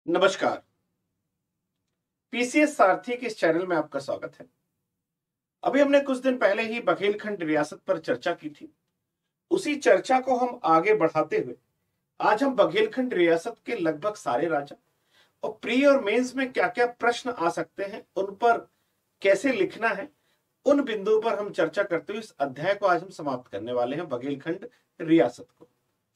नमस्कार। पीसीएस सारथी के इस चैनल में आपका स्वागत है। अभी हमने कुछ दिन पहले ही बघेलखंड रियासत पर चर्चा की थी। उसी चर्चा को हम आगे बढ़ाते हुए आज हम बघेलखंड रियासत के लगभग सारे राजा और प्री और मेंस में क्या क्या प्रश्न आ सकते हैं, उन पर कैसे लिखना है, उन बिंदुओं पर हम चर्चा करते हुए इस अध्याय को आज हम समाप्त करने वाले हैं। बघेलखंड रियासत को,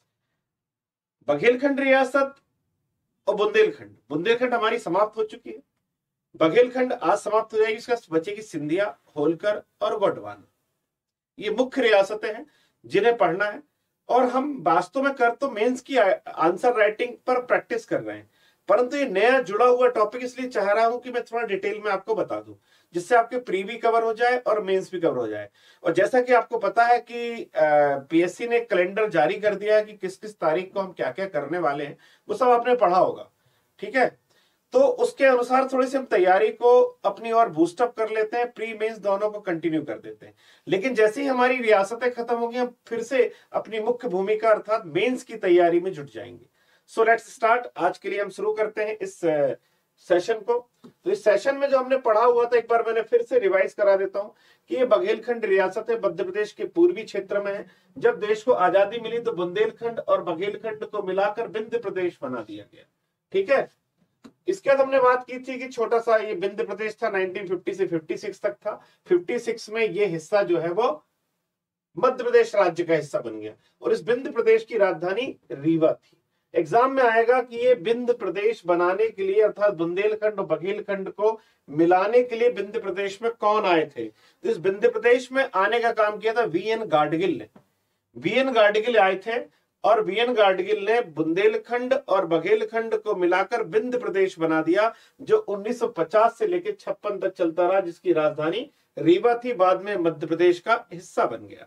बघेलखंड रियासत और बुंदेलखंड बुंदेलखंड हमारी समाप्त हो चुकी है। बघेलखंड आज समाप्त हो जाएगी। इसका बचेगी सिंधिया, होलकर और गोंडवाना। ये मुख्य रियासतें हैं जिन्हें पढ़ना है और हम वास्तव में कर तो मेंस की आंसर राइटिंग पर प्रैक्टिस कर रहे हैं, परंतु ये नया जुड़ा हुआ टॉपिक इसलिए चाह रहा हूं कि मैं थोड़ा डिटेल में आपको बता दूं, जिससे आपके प्री भी कवर हो जाए और मेंस भी कवर हो जाए। और जैसा कि आपको पता है कि पीएससी ने कैलेंडर जारी कर दिया है कि किस किस तारीख को हम क्या क्या करने वाले हैं, वो सब आपने पढ़ा होगा। ठीक है, तो उसके अनुसार थोड़ी सी हम तैयारी को अपनी और बूस्टअप कर लेते हैं, प्री मेंस दोनों को कंटिन्यू कर देते हैं। लेकिन जैसे ही हमारी रियासतें खत्म होगी, हम फिर से अपनी मुख्य भूमिका अर्थात मेंस की तैयारी में जुट जाएंगे। So let's start. आज के लिए हम शुरू करते हैं इस सेशन को। तो इस सेशन में जो हमने पढ़ा हुआ था, एक बार मैंने फिर से रिवाइज करा देता हूं कि ये बघेलखंड रियासत है, मध्य प्रदेश के पूर्वी क्षेत्र में है। जब देश को आजादी मिली तो बुंदेलखंड और बघेलखंड को मिलाकर विंध्य प्रदेश बना दिया गया। ठीक है, इसके बाद हमने बात की थी कि छोटा सा ये विंध्य प्रदेश था, 1950 से 56 तक था। 56 में ये हिस्सा जो है वो मध्य प्रदेश राज्य का हिस्सा बन गया और इस विंध्य प्रदेश की राजधानी रीवा थी। एग्जाम में आएगा कि ये विंध्य प्रदेश बनाने के लिए अर्थात बुंदेलखंड और बघेलखंड को मिलाने के लिए विंध्य प्रदेश में कौन आए थे। तो इस विंध्य प्रदेश में आने का काम किया था वीएन गाडगिल ने। वीएन गाडगिल आए थे और वीएन गाडगिल ने बुंदेलखंड और बघेलखंड को मिलाकर विंध्य प्रदेश बना दिया, जो 1950 से लेकर 56 तक चलता रहा, जिसकी राजधानी रीवा थी, बाद में मध्य प्रदेश का हिस्सा बन गया।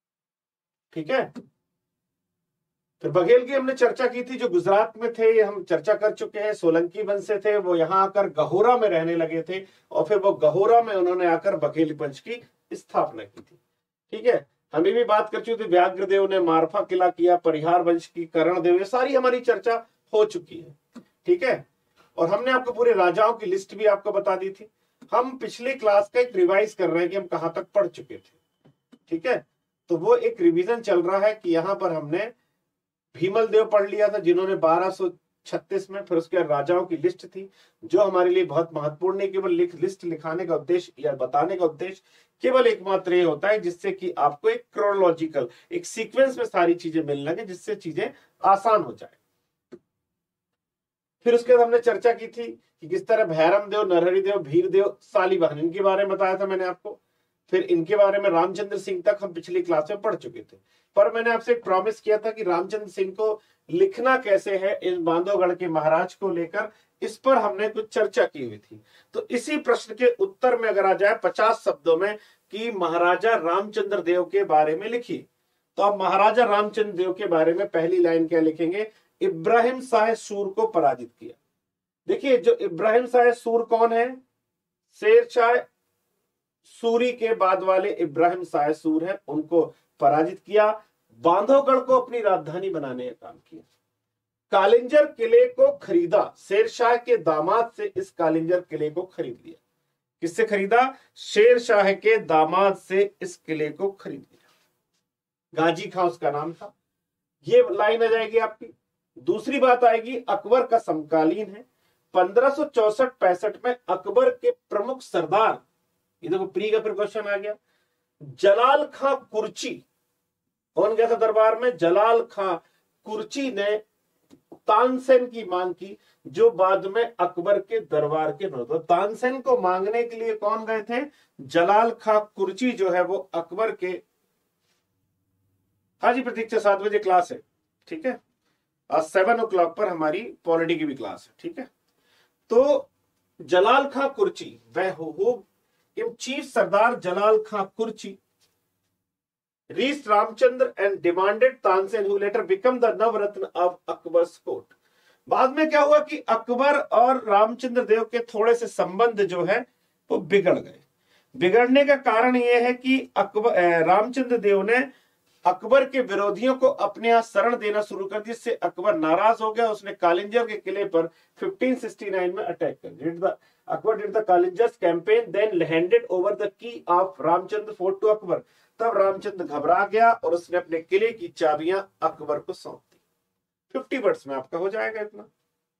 ठीक है, फिर बघेल की हमने चर्चा की थी, जो गुजरात में थे, हम चर्चा कर चुके हैं। सोलंकी वंश से थे, वो यहां आकर गहोरा में रहने लगे थे और फिर वो गहोरा में उन्होंने आकर बघेल वंश की स्थापना की थी। ठीक है, हमें भी बात कर चुके थे, व्याघ्रदेव ने मारफा किला किया, परिहार वंश की करणदेव, ये सारी हमारी चर्चा हो चुकी है। ठीक है, और हमने आपको पूरे राजाओं की लिस्ट भी आपको बता दी थी। हम पिछले क्लास का एक रिवाइज कर रहे हैं कि हम कहां तक पढ़ चुके थे। ठीक है, तो वो एक रिवीजन चल रहा है कि यहां पर हमने भीमल देव पढ़ लिया था, जिन्होंने 1236 में, फिर उसके राजाओं की लिस्ट थी जो हमारे लिए बहुत महत्वपूर्ण है। केवल लिस्ट लिखाने का उद्देश्य या बताने का उद्देश्य केवल एकमात्र ये होता है जिससे कि आपको एक क्रोनोलॉजिकल एक सीक्वेंस में सारी चीजें मिलने लगे, जिससे चीजें आसान हो जाए। फिर उसके बाद हमने चर्चा की थी कि किस तरह भैरम देव, नरहरि देव, भीर देव, शालिवाहन, इनके बारे में बताया था मैंने आपको। फिर इनके बारे में रामचंद्र सिंह तक हम पिछली क्लास में पढ़ चुके थे, पर मैंने आपसे एक प्रॉमिस किया था कि रामचंद्र सिंह को लिखना कैसे है इस बांधवगढ़ के महाराज को लेकर, इस पर हमने कुछ चर्चा की हुई थी। तो इसी प्रश्न के उत्तर में अगर आ जाए 50 शब्दों में कि महाराजा रामचंद्र देव के बारे में लिखिए, तो आप महाराजा रामचंद्र देव के बारे में पहली लाइन क्या लिखेंगे? इब्राहिम शाह सूर को पराजित किया। देखिए, जो इब्राहिम शाह सूर कौन है? शेर शाह सूरी के बाद वाले इब्राहिम शाह सूर है, उनको पराजित किया। बांधवगढ़ को अपनी राजधानी बनाने का काम किया। कालिंजर किले को खरीदा, शेर शाह के दामाद से इस कालिंजर किले को खरीद लिया। किससे खरीदा? शेर शाह के दामाद से इस किले को खरीद लिया। गाजी खां उसका नाम था। ये लाइन आ जाएगी आपकी। दूसरी बात आएगी, अकबर का समकालीन है। 1564-65 में अकबर के प्रमुख सरदार, ये देखो प्री का फिर क्वेश्चन आ गया, जलाल खां कुर्ची। कौन गया था दरबार में? जलाल खां कुर्ची ने तानसेन की मांग की, जो बाद में अकबर के दरबार के तो तानसेन को मांगने के लिए कौन गए थे? जलाल खां कुर्ची जो है वो अकबर के। हाँ जी प्रतीक्षा, 7 बजे क्लास है। ठीक है, आज 7 o'clock पर हमारी पॉलिटी की भी क्लास है। ठीक है, तो जलाल खां कुर्ची वह हो chief sardar Jalal Khan Kurchi reached Ramchandra and demanded Tansen, who later became the navratna of Akbar's court। बाद में क्या हुआ कि अकबर और रामचंद्र देव के थोड़े से संबंध जो है वो बिगड़ गए। बिगड़ने का कारण यह है कि रामचंद्र देव ने अकबर के विरोधियों को अपने यहां शरण देना शुरू कर दिया, जिससे अकबर नाराज हो गया। उसने कालिंजर के किले पर 1569 में अटैक कर दिया। Akbar did the Kalinjar's campaign, then handed over the key of Ramchandra fort to Akbar. तब रामचंद्र घबरा गया और उसने अपने किले की चाबियां अकबर को सौंप दी। 50 वर्ड्स में आपका हो जाएगा इतना,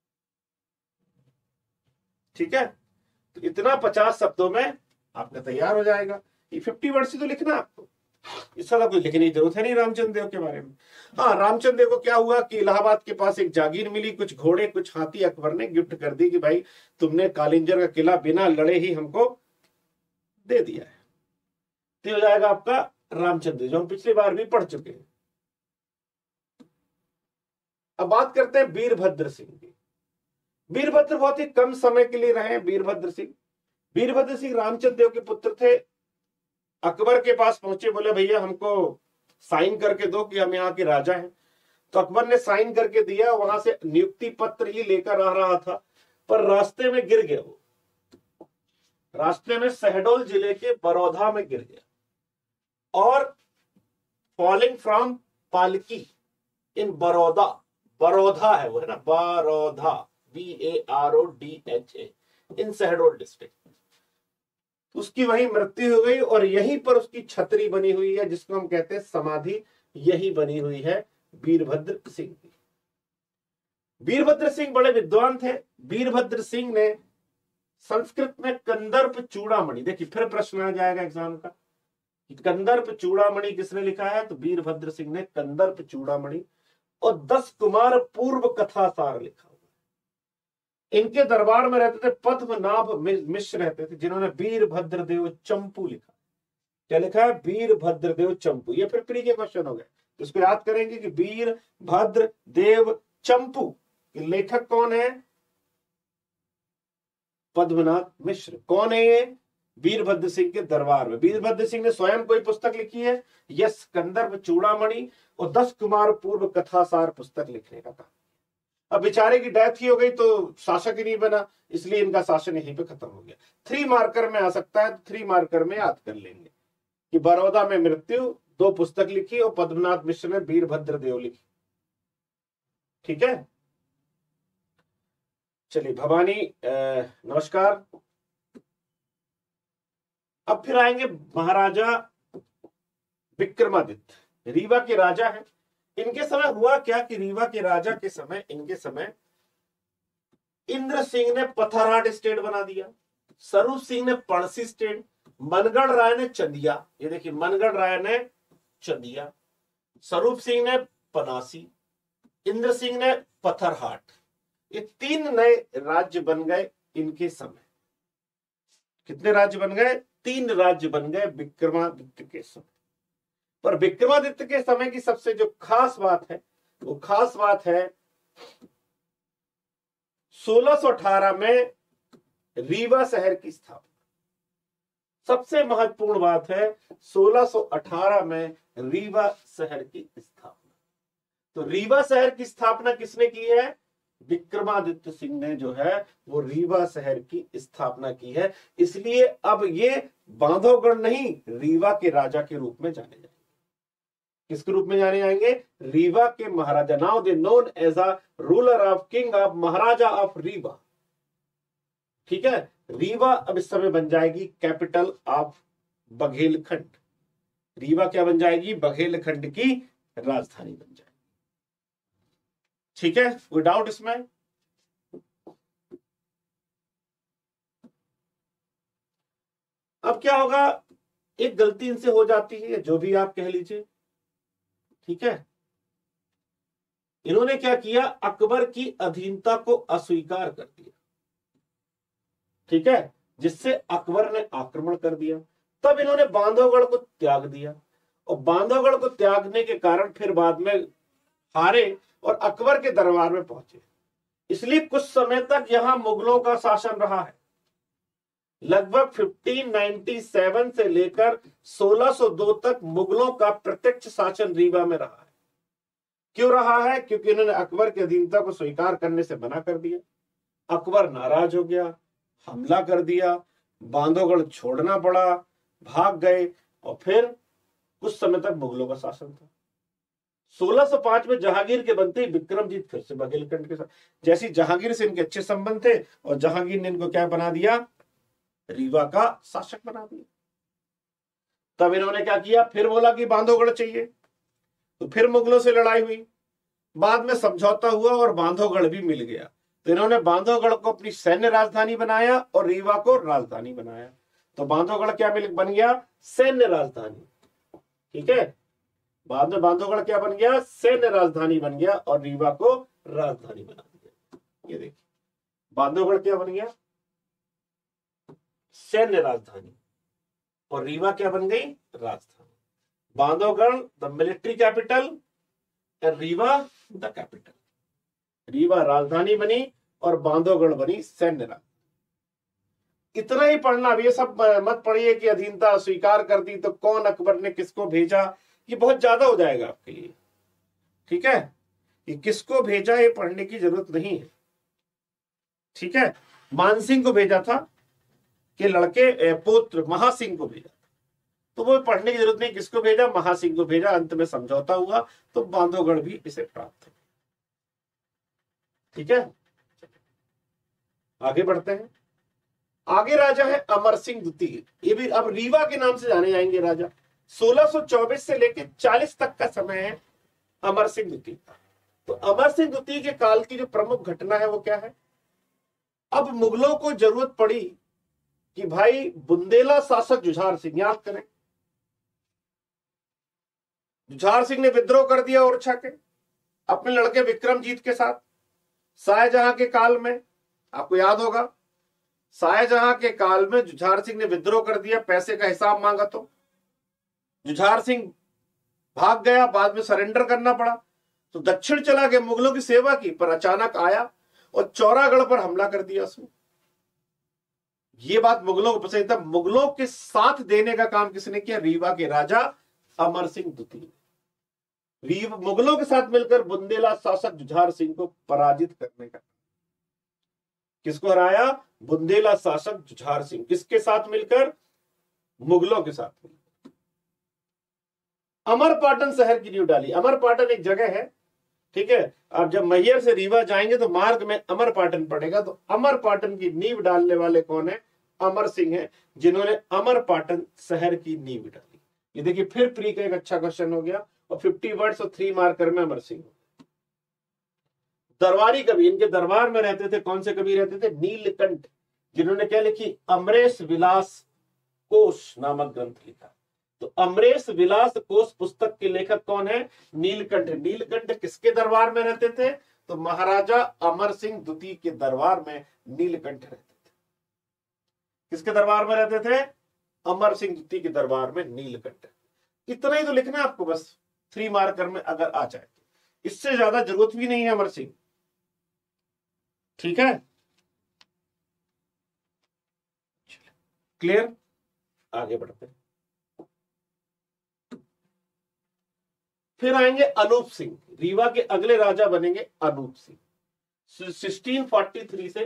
ठीक है। तो इतना 50 शब्दों में आपका तैयार हो जाएगा। ये 50 वर्ड से तो लिखना आपको, इससे ज्यादा कुछ लिखने की जरूरत है नहीं रामचंद्र देव के बारे में। हाँ, रामचंद्र देव को क्या हुआ कि इलाहाबाद के पास एक जागीर मिली, कुछ घोड़े कुछ हाथी अकबर ने गिफ्ट कर दी कि भाई तुमने कालिंजर का किला बिना लड़े ही हमको दे दिया है। तो हो जाएगा आपका रामचंद्र, जो हम पिछली बार भी पढ़ चुके हैं। अब बात करते हैं वीरभद्र सिंह की। वीरभद्र बहुत ही कम समय के लिए रहे हैं वीरभद्र सिंह। वीरभद्र सिंह रामचंद्र देव के पुत्र थे। अकबर के पास पहुंचे, बोले भैया हमको साइन करके दो कि हम यहाँ के राजा हैं। तो अकबर ने साइन करके दिया। वहां से नियुक्ति पत्र ही लेकर आ रहा था, पर रास्ते में गिर गया। वो रास्ते में शहडोल जिले के बड़ौदा में गिर गया और फॉलिंग फ्रॉम पालकी इन बड़ौदा, बड़ौदा है वो, है ना, बड़ौदा, BARODHA, इन शहडोल डिस्ट्रिक्ट, उसकी वहीं मृत्यु हो गई। और यहीं पर उसकी छतरी बनी हुई है, जिसको हम कहते हैं समाधि, यही बनी हुई है वीरभद्र सिंह की। वीरभद्र सिंह बड़े विद्वान थे। वीरभद्र सिंह ने संस्कृत में कंदर्प चूड़ामणि, देखिए फिर प्रश्न आ जाएगा एग्जाम का, कंदर्प चूड़ामणि किसने लिखा है? तो वीरभद्र सिंह ने कंदर्प चूड़ामणि और 10 कुमार पूर्व कथा सार लिखा हुआ। इनके दरबार में रहते थे पद्मनाभ मिश्र रहते थे, जिन्होंने वीरभद्र देव चंपू लिखा। क्या लिखा है? वीरभद्र देव चंपू। ये फिर प्री के क्वेश्चन हो गए, तो इसको याद करेंगे कि वीरभद्र देव चंपू लेखक कौन है? पद्मनाभ मिश्र। कौन है ये? वीरभद्र सिंह के दरबार में। वीरभद्र सिंह ने स्वयं कोई पुस्तक लिखी है? यस, कंदर्प चूड़ामणि और 10 कुमार पूर्व कथासार पुस्तक लिखने का काम। अब बेचारे की डेथ ही हो गई तो शासक ही नहीं बना, इसलिए इनका शासन यहीं पे खत्म हो गया। 3 मार्कर में आ सकता है, तो 3 मार्कर में याद कर लेंगे कि बड़ौदा में मृत्यु, 2 पुस्तक लिखी और पद्मनाभ मिश्र ने वीरभद्र देव लिखी। ठीक है, चलिए भवानी नमस्कार। अब फिर आएंगे महाराजा विक्रमादित्य, रीवा के राजा हैं। इनके समय हुआ क्या कि रीवा के राजा के समय, इनके समय इंद्र सिंह ने पथरहाट स्टेट बना दिया, स्वरूप सिंह ने पड़सी स्टेट, मनगढ़ राय ने चंदिया, ये देखिए मनगढ़ राय ने चंदिया, स्वरूप सिंह ने पनासी, इंद्र सिंह ने पथरहाट। ये 3 नए राज्य बन गए इनके समय। कितने राज्य बन गए? 3 राज्य बन गए विक्रमादित्य के समय। पर विक्रमादित्य के समय की सबसे जो खास बात है, वो खास बात है 1618 में रीवा शहर की स्थापना। सबसे महत्वपूर्ण बात है 1618 में रीवा शहर की स्थापना। तो रीवा शहर की स्थापना किसने की है? विक्रमादित्य सिंह ने जो है वो रीवा शहर की स्थापना की है। इसलिए अब ये बांधवगढ़ नहीं, रीवा के राजा के रूप में जाने जाएंगे। किसके रूप में जाने जाएंगे? रीवा के Maharaja. Now they known as a ruler of king of Maharaja of Rewa. ठीक है, रीवा अब इस समय बन जाएगी कैपिटल ऑफ बघेलखंड। रीवा क्या बन जाएगी? बघेलखंड की राजधानी बन जाएगी। ठीक है, कोई डाउट इसमें? अब क्या होगा, एक गलती इनसे हो जाती है, जो भी आप कह लीजिए। ठीक है, इन्होंने क्या किया? अकबर की अधीनता को अस्वीकार कर दिया। ठीक है, जिससे अकबर ने आक्रमण कर दिया। तब इन्होंने बांधवगढ़ को त्याग दिया और बांधवगढ़ को त्यागने के कारण फिर बाद में हारे और अकबर के दरबार में पहुंचे। इसलिए कुछ समय तक यहां मुगलों का शासन रहा है। लगभग 1597 से लेकर 1602 तक मुगलों का प्रत्यक्ष शासन रीवा में रहा है। क्यों रहा है? क्योंकि इन्होंने अकबर की अधीनता को स्वीकार करने से मना कर दिया। अकबर नाराज हो गया, हमला कर दिया, बांधवगढ़ छोड़ना पड़ा, भाग गए और फिर कुछ समय तक मुगलों का शासन था। 1605 में जहांगीर के बनते ही विक्रमजीत फिर से बघेलखंड के साथ, जैसी जहांगीर से इनके अच्छे संबंध थे और जहांगीर ने इनको क्या बना दिया, रीवा का शासक बना दिया। तब इन्होंने क्या किया, फिर बोला कि बांधवगढ़ चाहिए, तो फिर मुगलों से लड़ाई हुई, बाद में समझौता हुआ और बांधवगढ़ भी मिल गया। तो इन्होंने बांधवगढ़ को अपनी सैन्य राजधानी बनाया और रीवा को राजधानी बनाया। तो बांधवगढ़ क्या बन गया, सैन्य राजधानी। ठीक है, बाद में बांधवगढ़ क्या बन गया, सैन्य राजधानी बन गया और रीवा को राजधानी बना दिया। ये देखिए, बांधवगढ़ क्या बन गया, सैन्य राजधानी, और रीवा क्या बन गई, राजधानी। बांधवगढ़ द मिलिट्री कैपिटल और रीवा द कैपिटल। रीवा राजधानी बनी और बांधवगढ़ बनी सैन्य राजधानी। इतना ही पढ़ना। अब ये सब मत पढ़िए कि अधीनता स्वीकार कर दी तो कौन अकबर ने किसको भेजा, ये बहुत ज्यादा हो जाएगा आपके लिए। ठीक है, ये किसको भेजा ये पढ़ने की जरूरत नहीं है। ठीक है, मानसिंह को भेजा था कि लड़के पुत्र महासिंह को भेजा, तो वो पढ़ने की जरूरत नहीं, किसको भेजा, महासिंह को भेजा। अंत में समझौता हुआ तो बांधवगढ़ भी इसे प्राप्त है। ठीक है, आगे बढ़ते हैं। आगे राजा है अमर सिंह द्वितीय। ये भी अब रीवा के नाम से जाने जाएंगे राजा। 1624 से लेकर 40 तक का समय है अमर सिंह द्वितीय का। तो अमर सिंह द्वितीय के काल की जो प्रमुख घटना है वो क्या है, अब मुगलों को जरूरत पड़ी कि भाई बुंदेला शासक जुझार सिंह, याद करें, जुझार सिंह ने विद्रोह कर दिया ओरछा के अपने लड़के विक्रमजीत के साथ। शाहजहां के काल में, आपको याद होगा, शाहजहां के काल में जुझार सिंह ने विद्रोह कर दिया, पैसे का हिसाब मांगा तो जुझार सिंह भाग गया, बाद में सरेंडर करना पड़ा। तो दक्षिण चला गया, मुगलों की सेवा की, पर अचानक आया और चौरागढ़ पर हमला कर दिया उसने। ये बात मुगलों को पसंद था। मुगलों के साथ देने का काम किसने किया, रीवा के राजा अमर सिंह द्वितीय। मुगलों के साथ मिलकर बुंदेला शासक जुझार सिंह को पराजित करने का, किसको हराया, बुंदेला शासक जुझार सिंह, किसके साथ मिलकर, मुगलों के साथ मिलकर। अमरपाटन शहर की नींव डाली। अमरपाटन एक जगह है, ठीक है, आप जब मैहर से रीवा जाएंगे तो मार्ग में अमरपाटन पड़ेगा। तो अमरपाटन की नींव डालने वाले कौन है, अमर सिंह है, जिन्होंने अमरपाटन शहर की नींव डाली। ये देखिए, फिर प्री का एक अच्छा क्वेश्चन हो गया और 50 वर्ड्स और 3 मार्कर में अमर सिंह। दरबारी कवि, इनके दरबार में रहते थे, कौन से कवि रहते थे, नीलकंठ, जिन्होंने क्या लिखी, अमरेश विलास कोश नामक ग्रंथ लिखा। तो अमरेश विलास कोश पुस्तक के लेखक कौन है, नीलकंठ। नीलकंठ किसके दरबार में रहते थे, तो महाराजा अमर सिंह द्वितीय के दरबार में नीलकंठ रहते थे। किसके दरबार में रहते थे, अमर सिंह द्वितीय के दरबार में नीलकंठ। इतना ही तो लिखना है आपको बस, 3 मार्कर में अगर आ जाए, इससे ज्यादा जरूरत भी नहीं है अमर सिंह। ठीक है, क्लियर, आगे बढ़ते हैं। फिर आएंगे अनूप सिंह। रीवा के अगले राजा बनेंगे अनूप सिंह, 1643 से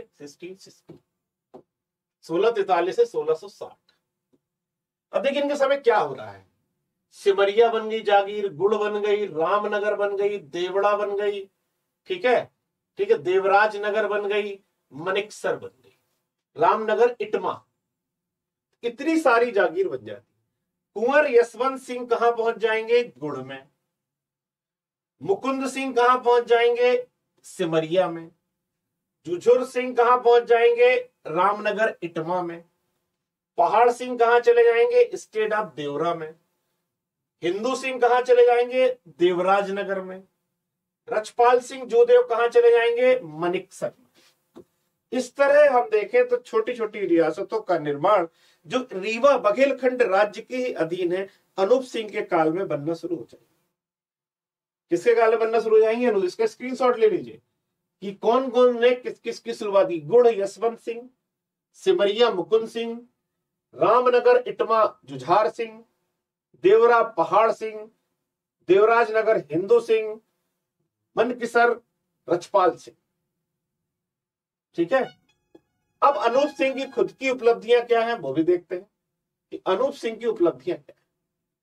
1643 से 1660। अब देखिए इनके समय क्या हो रहा है, सिमरिया बन गई जागीर, गुड़ बन गई, रामनगर बन गई, देवड़ा बन गई, ठीक है, ठीक है, देवराज नगर बन गई, मनिकसर बन गई, रामनगर, इटमा, इतनी सारी जागीर बन जाती। कुंवर यशवंत सिंह कहां पहुंच जाएंगे, गुड़ में। मुकुंद सिंह कहां पहुंच जाएंगे, सिमरिया में। जुझुर सिंह कहां पहुंच जाएंगे, रामनगर, इटमा में। पहाड़ सिंह कहां चले जाएंगे, स्टेट ऑफ देवरा में। हिंदू सिंह कहां चले जाएंगे, देवराज नगर में। रछपाल सिंह जोदेव कहां चले जाएंगे, मनिकसर में। इस तरह हम देखें तो छोटी छोटी रियासतों का निर्माण जो रीवा बघेलखंड राज्य के ही अधीन है, अनूप सिंह के काल में बनना शुरू हो जाएगी। किसके काल में बनना शुरू हो जाएंगे, इसका स्क्रीनशॉट ले लीजिए कि कौन कौन ने किस किस की शुरुआत की। गुड़ यशवंत सिंह, सिमरिया मुकुंद सिंह, रामनगर इटमा जुझार सिंह, देवरा पहाड़ सिंह, देवराज नगर हिंदू सिंह, मनकिसर रछपाल सिंह। ठीक है, अब अनूप सिंह की खुद की उपलब्धियां क्या हैं वो भी देखते हैं कि अनूप सिंह की उपलब्धियां क्या है। तो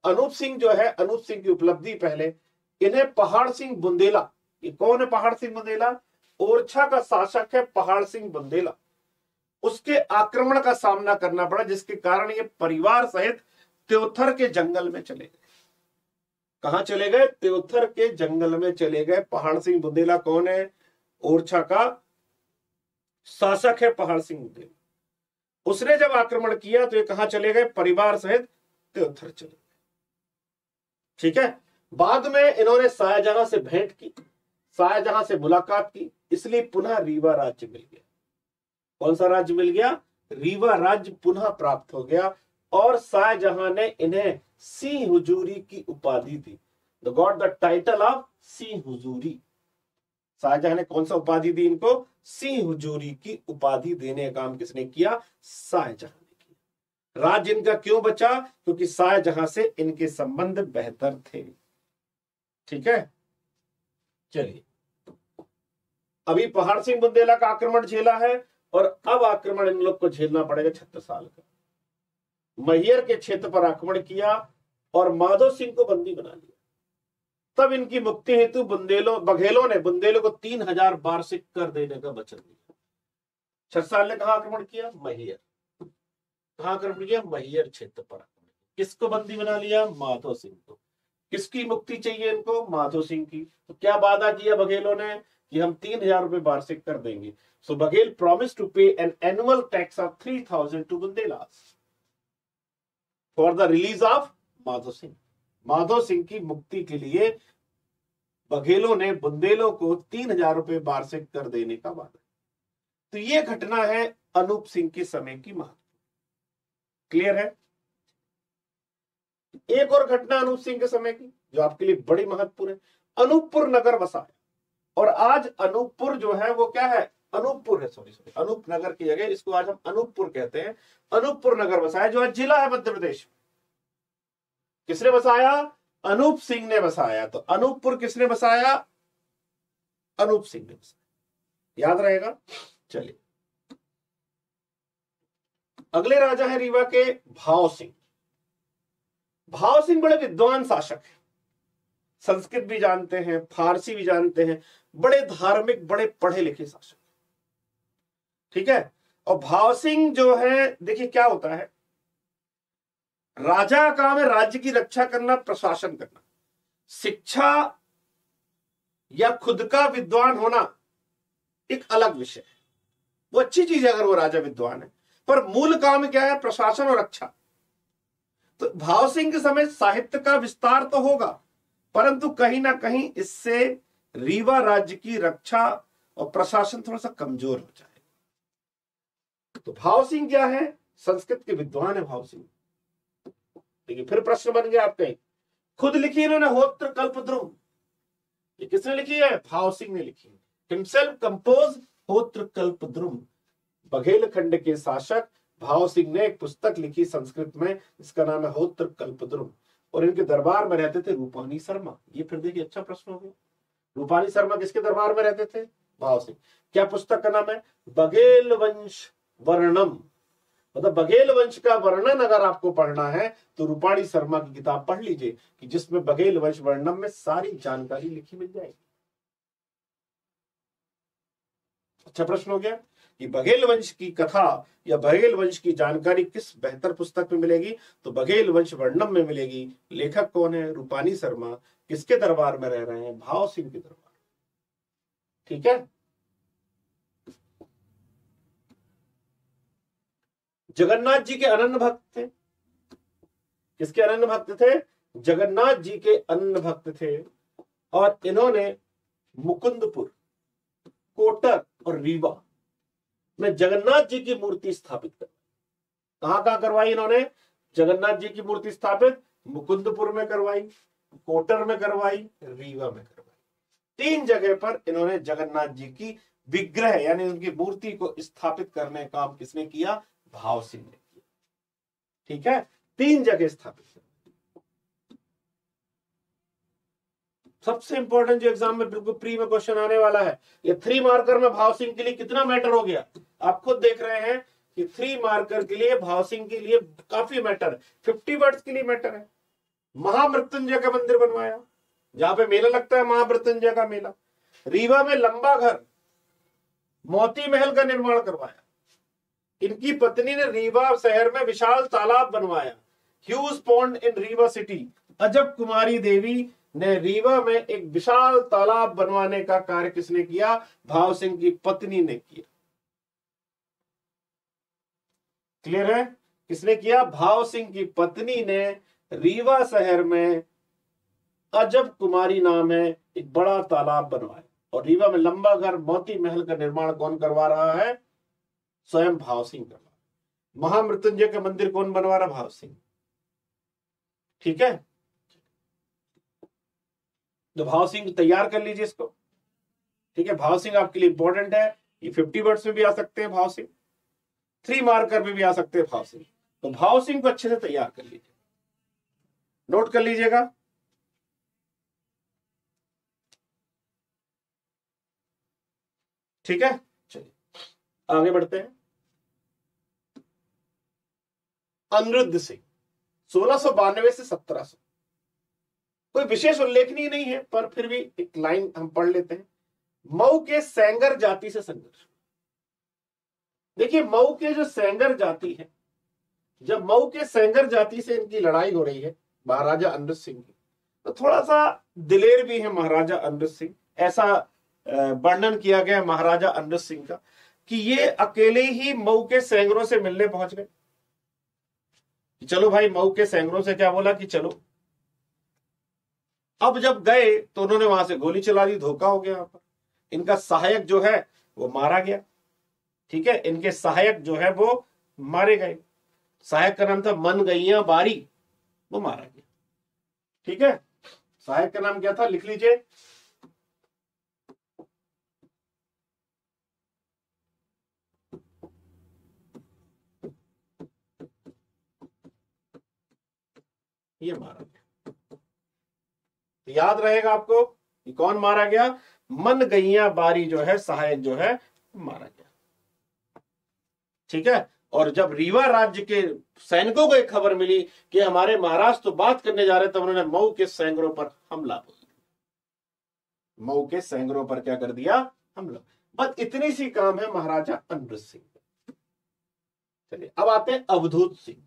अनूप सिंह जो है, अनूप सिंह की उपलब्धि पहले, इन्हें पहाड़ सिंह बुंदेला, ये कौन है पहाड़ सिंह बुंदेला? ओरछा का शासक है पहाड़ सिंह बुंदेला। उसके आक्रमण का सामना करना पड़ा, जिसके कारण ये परिवार सहित त्योथर के जंगल में चले गए। कहां चले गए? त्योथर के जंगल में चले गए। पहाड़ सिंह बुंदेला कौन है? ओरछा का शासक है पहाड़ सिंह बुंदेला। उसने जब आक्रमण किया तो ये कहां चले गए? परिवार सहित त्योथर चले गए। ठीक है। बाद में इन्होंने शाहजहां से भेंट की, शाहजहां से मुलाकात की, इसलिए पुनः रीवा राज्य मिल गया। कौन सा राज्य मिल गया? रीवा राज्य पुनः प्राप्त हो गया। और शाहजहां ने इन्हें सिंह हुजूरी की उपाधि दी। The got the title of Singh Huzuri. Shahjahan ने कौन सा उपाधि दी इनको? सिंह हुजूरी की उपाधि देने का काम किसने किया? शाहजहां ने किया। राज्य इनका क्यों बचा? क्योंकि शाहजहां से इनके संबंध बेहतर थे। ठीक है, चलिए, अभी पहाड़ सिंह बुंदेला का आक्रमण झेला है और अब आक्रमण इन लोग को झेलना पड़ेगा 36 साल का। मैहर के क्षेत्र पर आक्रमण किया और माधो सिंह को बंदी बना लिया। तब इनकी मुक्ति हेतु बघेलों ने बुंदेलों को 3000 वार्षिक कर देने का वचन दिया। 36 साल ने कहा आक्रमण किया? मैहर। कहा आक्रमण किया? मैहर क्षेत्र पर आक्रमण। किसको बंदी बना लिया? माधो सिंह को। किसकी मुक्ति चाहिए इनको? माधो सिंह की। तो क्या वादा किया बघेलों ने? कि हम 3000 रुपए वार्षिक कर देंगे। So Baghel promise to pay an annual tax of 3000 to Bundelas for the release of Madho Singh. Madho Singh की मुक्ति के लिए बघेलों ने बुंदेलों को 3000 रुपए वार्षिक कर देने का वादा। तो यह घटना है अनूप सिंह के समय की महत्व। क्लियर है? एक और घटना अनूप सिंह के समय की जो आपके लिए बड़ी महत्वपूर्ण है। अनूपपुर नगर बसाया और आज अनूपपुर जो है वो क्या है? अनूपपुर है, सॉरी अनूप नगर की जगह इसको आज हम अनूपपुर कहते हैं। अनूपपुर नगर बसाया जो आज जिला है मध्य प्रदेश। किसने बसाया? अनूप सिंह ने बसाया। तो अनूपपुर किसने बसाया? अनूप सिंह ने बसाया। याद रहेगा। चलिए, अगले राजा है रीवा के भाव सिंह। भाव सिंह बड़े विद्वान शासक हैं, संस्कृत भी जानते हैं, फारसी भी जानते हैं, बड़े धार्मिक, बड़े पढ़े लिखे शासक। ठीक है। और भाव सिंह जो है, देखिए क्या होता है, राजा का काम है राज्य की रक्षा करना, प्रशासन करना। शिक्षा या खुद का विद्वान होना एक अलग विषय है, वो अच्छी चीज है अगर वो राजा विद्वान है, पर मूल काम क्या है? प्रशासन और रक्षा। तो भाव सिंह के समय साहित्य का विस्तार तो होगा, परंतु कहीं ना कहीं इससे रीवा राज्य की रक्षा और प्रशासन थोड़ा सा कमजोर हो जाएगा। तो भाव सिंह क्या है? संस्कृत के विद्वान है भाव सिंह। देखिए फिर प्रश्न बन गया आपके। खुद लिखी इन्होंने होत्र कल्पद्रुम। ये किसने लिखी है? भाव सिंह ने लिखी है। Himself compose Hotra Kalpadrum. बघेलखंड के शासक भाव सिंह ने एक पुस्तक लिखी संस्कृत में, जिसका नाम है होत्र कल्पद्रुम। और इनके दरबार में रहते थे रूपानी शर्मा। ये फिर देखिए अच्छा प्रश्न हो गया। रूपानी शर्मा किसके दरबार में रहते थे? भाव सिंह। क्या पुस्तक का नाम है? बघेल वंश वर्णम। मतलब बघेल वंश का वर्णन अगर आपको पढ़ना है तो रूपाणी शर्मा की किताब पढ़ लीजिए, कि जिसमें बघेल वंश वर्णन में सारी जानकारी लिखी मिल जाएगी। अच्छा प्रश्न हो गया कि बघेल वंश की कथा या बघेल वंश की जानकारी किस बेहतर पुस्तक में मिलेगी? तो बघेल वंश वर्णम में मिलेगी। लेखक कौन है? रूपानी शर्मा। किसके दरबार में रह रहे हैं? भाव सिंह के दरबार। ठीक है। जगन्नाथ जी के अनन्य भक्त थे। किसके अनन्य भक्त थे? जगन्नाथ जी के अनन्य भक्त थे। और इन्होंने मुकुंदपुर, कोटर और रीवा में जगन्नाथ जी की मूर्ति स्थापित करवाई। कहां करवाई इन्होंने? जगन्नाथ जी की मूर्ति स्थापित मुकुंदपुर में करवाई, कोटर में करवाई, रीवा में करवाई। 3 जगह पर इन्होंने जगन्नाथ जी की विग्रह यानी उनकी मूर्ति को स्थापित करने का काम किसने किया? भाव सिंह ने किया। ठीक है, 3 जगह स्थापित। सबसे इंपॉर्टेंट जो एग्जाम में बिल्कुल प्री में क्वेश्चन आने वाला है, ये 3 मार्कर में भाव सिंह के लिए कितना मैटर हो गया? आप खुद देख रहे हैं कि 3 मार्कर के लिए भाव सिंह के लिए काफी मैटर है। 50 वर्ड्स के लिए मैटर है। महामृत्युंजय का मंदिर बनवाया, जहां पे मेला लगता है महामृत्युंजय का मेला। रीवा में लंबा घर, मोती महल का निर्माण करवाया। इनकी पत्नी ने रीवा शहर में विशाल तालाब बनवाया, huge pond in Rewa city. Ajab Kumari देवी ने रीवा में एक विशाल तालाब बनवाने का कार्य किसने किया? भाव सिंह की पत्नी ने किया। क्लियर है? किसने किया? भाव सिंह की पत्नी ने रीवा शहर में अजब कुमारी नाम है एक बड़ा तालाब बनवाया। और रीवा में लंबा घर, मोती महल का निर्माण कौन करवा रहा है? स्वयं भाव सिंह करवा। महामृत्युंजय का मंदिर कौन बनवा रहा? भाव सिंह। ठीक है, तो भाव सिंह तैयार कर लीजिए इसको। ठीक है, भाव सिंह आपके लिए इंपॉर्टेंट है। ये 50 वर्ड्स में भी आ सकते हैं भाव सिंह, 3 मार्कर में भी आ सकते हैं भाव सिंह। तो भाव सिंह को अच्छे से तैयार कर लीजिए, नोट कर लीजिएगा। ठीक है, चलिए आगे बढ़ते हैं। अनिरुद्ध सिंह 1692 से 1700, कोई विशेष उल्लेखनीय नहीं है, पर फिर भी एक लाइन हम पढ़ लेते हैं। मऊ के सेंगर जाति से संघर्ष। देखिए, मऊ के जो सेंगर जाति है, जब मऊ के सेंगर जाति से इनकी लड़ाई हो रही है महाराजा अनिरुद्ध सिंह की, तो थोड़ा सा दिलेर भी है महाराजा अनिरुद्ध सिंह। ऐसा वर्णन किया गया महाराजा अनिरुद्ध सिंह का कि ये अकेले ही मऊ के सेंगरों से मिलने पहुंच गए। चलो भाई, मऊ के सेंगरों से क्या बोला कि चलो। अब जब गए तो उन्होंने वहां से गोली चला दी, धोखा हो गया। वहां पर इनका सहायक जो है वो मारा गया। ठीक है, इनके सहायक जो है वो मारे गए। सहायक का नाम था मन गैया बारी, वो मारा गया। ठीक है, सहायक का नाम क्या था? लिख लीजिए, ये मारा गया। तो याद रहेगा आपको कि कौन मारा गया? मन गैया बारी जो है सहायक जो है मारा गया। ठीक है, और जब रीवा राज्य के सैनिकों को एक खबर मिली कि हमारे महाराज तो बात करने जा रहे, तब उन्होंने मऊ के सेंगरों पर हमला बोल दिया। मऊ के सेंगरों पर क्या कर दिया? हमला। बस इतनी सी काम है महाराजा अनिरुद्ध सिंह। चलिए अब आते हैं अवधूत सिंह।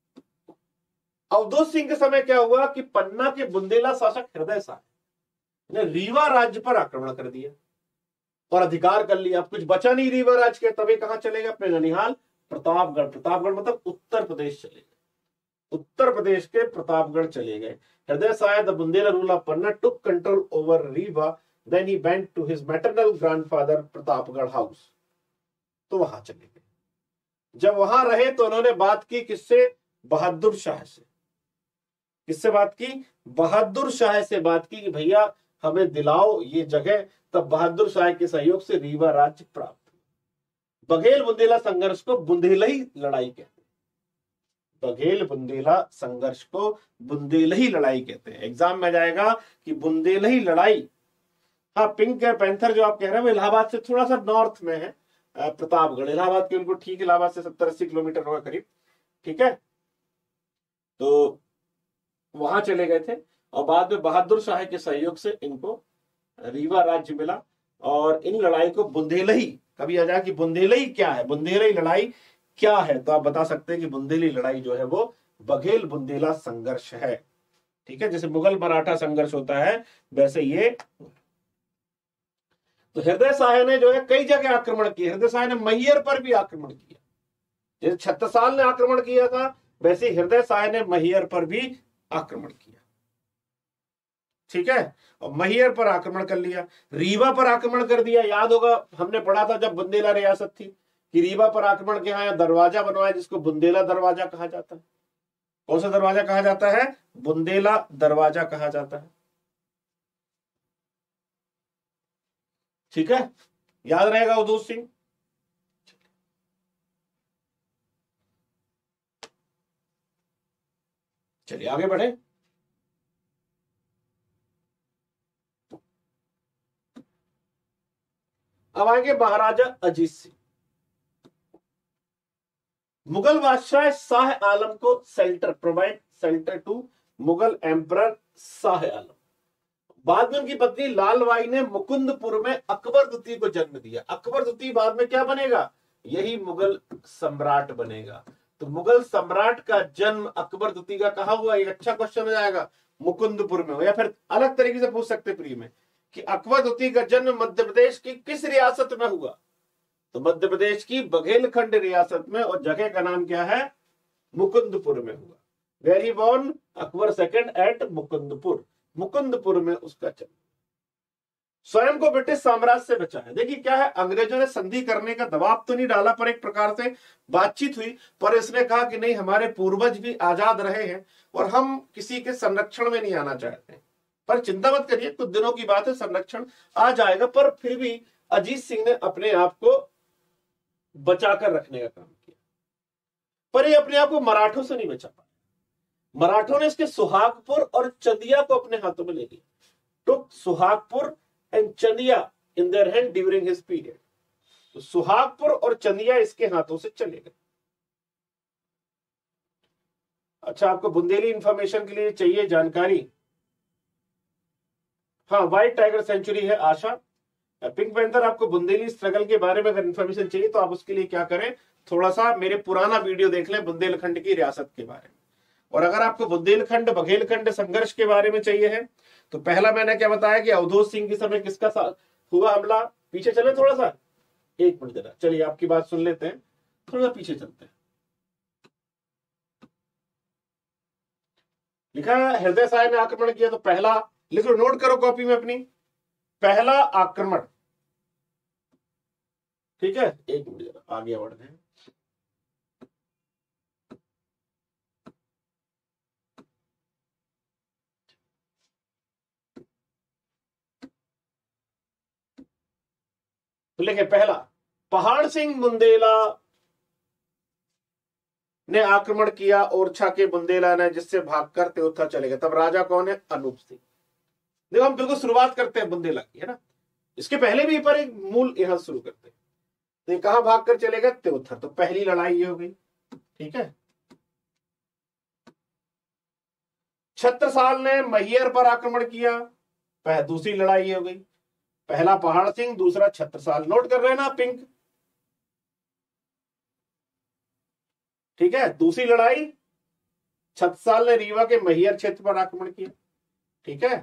अवधूत सिंह के समय क्या हुआ कि पन्ना के बुंदेला शासक हृदय शाह ने रीवा राज्य पर आक्रमण कर दिया और अधिकार कर लिया। अब कुछ बचा नहीं रीवा राज्य के, तभी कहां चले गए? अपने ननिहाल प्रतापगढ़। प्रतापगढ़ मतलब उत्तर प्रदेश चले गए, उत्तर प्रदेश के प्रतापगढ़ चले गए। Hriday Shah the Bundela ruler of Panna took control over Rewa, then he went to his maternal grandfather Pratapgarh house. तो वहां चले गए। जब वहां रहे तो उन्होंने बात की किससे? बहादुर शाह से। किससे बात की? बहादुर शाह से बात की कि भैया हमें दिलाओ ये जगह। तब बहादुर शाह के सहयोग से रीवा राज्य प्राप्त। बघेल बुंदेला संघर्ष को बुंदेलही लड़ाई कहते हैं। बघेल बुंदेला संघर्ष को बुंदेलही लड़ाई कहते हैं। एग्जाम में जाएगा कि बुंदेलही लड़ाई। हाँ, पिंक पैंथर जो आप कह रहे हैं वो इलाहाबाद से थोड़ा सा नॉर्थ में है। प्रतापगढ़ इलाहाबाद के बिल्कुल ठीक, इलाहाबाद से 70-80 किलोमीटर होगा करीब। ठीक है, तो वहां चले गए थे और बाद में बहादुर शाह के सहयोग से इनको रीवा राज्य मिला। और इन लड़ाई को बुंदेलही, कभी आ जाए कि बुंदेलही क्या है, बुंदेलही लड़ाई क्या है, तो आप बता सकते हैं कि बुंदेली लड़ाई जो है वो बघेल बुंदेला संघर्ष है। ठीक है, जैसे मुगल मराठा संघर्ष होता है वैसे ये। तो हृदय शाह ने जो है कई जगह आक्रमण किया। हृदय शाह ने मैहर पर भी आक्रमण किया। जैसे छत्रसाल ने आक्रमण किया था, वैसे हृदय शाह ने मैहर पर भी आक्रमण किया। ठीक है, और मैहर पर आक्रमण कर लिया, रीवा पर आक्रमण कर दिया। याद होगा हमने पढ़ा था जब बुंदेला रियासत थी कि रीवा पर आक्रमण के यहाँ दरवाजा बनवाया जिसको बुंदेला दरवाजा कहा जाता है। कौन सा दरवाजा कहा जाता है? बुंदेला दरवाजा कहा जाता है। ठीक है, याद रहेगा अवधूत सिंह। चलिए आगे बढ़े। अब आएंगे महाराजा अजीत सिंह। मुगल बादशाह शाह आलम को shelter, provide shelter to Mughal emperor Shah Alam. बाद में उनकी पत्नी लाल बाई ने मुकुंदपुर में अकबर द्वितीय को जन्म दिया। अकबर द्वितीय बाद में क्या बनेगा? यही मुगल सम्राट बनेगा। तो मुगल सम्राट का जन्म अकबर द्वितीय का कहा हुआ? एक अच्छा क्वेश्चन हो जाएगा, मुकुंदपुर में हो। या फिर अलग तरीके से पूछ सकते प्री में कि अकबर द्वितीय का जन्म मध्य प्रदेश की किस रियासत में हुआ? तो मध्य प्रदेश की बघेलखंड रियासत में, और जगह का नाम क्या है? मुकुंदपुर में हुआ। Very born Akbar second at Mukundpur, Mukundpur में उसका जन्म। स्वयं को ब्रिटिश साम्राज्य से बचाया। देखिए क्या है, अंग्रेजों ने संधि करने का दबाव तो नहीं डाला, पर एक प्रकार से बातचीत हुई, पर इसने कहा कि नहीं, हमारे पूर्वज भी आजाद रहे हैं और हम किसी के संरक्षण में नहीं आना चाहते। पर चिंता मत करिए, कुछ दिनों की बात है, संरक्षण आ जाएगा। पर फिर भी अजीत सिंह ने अपने आप को बचाकर रखने का काम किया। पर ये अपने आप को मराठों से नहीं बचा पाया। मराठों ने इसके सुहागपुर और चंदिया को अपने हाथों में ले लिया। तो Suhagpur and Chandia in their hand during his period. तो सुहागपुर और चंदिया इसके हाथों से चले गए। अच्छा, आपको बुंदेली इंफॉर्मेशन के लिए चाहिए जानकारी? हाँ, व्हाइट टाइगर सेंचुरी है आशा। पिंक पैंथर, आपको बुंदेली स्ट्रगल के बारे में अगर इन्फॉर्मेशन चाहिए तो आप उसके लिए क्या करें, थोड़ा सा मेरे पुराना वीडियो देख लें बुंदेलखंड की रियासत के बारे में। और अगर आपको बुंदेलखंड बघेलखंड संघर्ष के बारे में चाहिए है तो पहला मैंने क्या बताया कि अवधूत सिंह के समय किसका हुआ हमला? पीछे चले थोड़ा सा, एक मिनट जरा, चलिए आपकी बात सुन लेते हैं, थोड़ा पीछे चलते हैं। लिखा है हृदय साय ने आक्रमण किया। तो पहला लिखो, नोट करो कॉपी में अपनी, पहला आक्रमण। ठीक है, एक मिनट जरा आगे बढ़ते हैं। तो लिखे पहला, पहाड़ सिंह बुंदेला ने आक्रमण किया ओरछा के बुंदेला ने, जिससे भागकर त्योथा चले गए। तब राजा कौन है? अनूप सिंह। देखो हम बिल्कुल शुरुआत करते हैं बुंदेला की, है ना, इसके पहले भी पर एक मूल यहां शुरू करते हैं। तो ये कहां भागकर चले गए? त्योथा। तो पहली लड़ाई ये हो गई। ठीक है, छत्रसाल ने मैहर पर आक्रमण किया, दूसरी लड़ाई ये हो गई। पहला पहाड़ सिंह, दूसरा छत्रसाल। नोट कर रहे हैं ना पिंक? ठीक है, दूसरी लड़ाई छत्रसाल ने रीवा के मैहर क्षेत्र पर आक्रमण किया। ठीक है,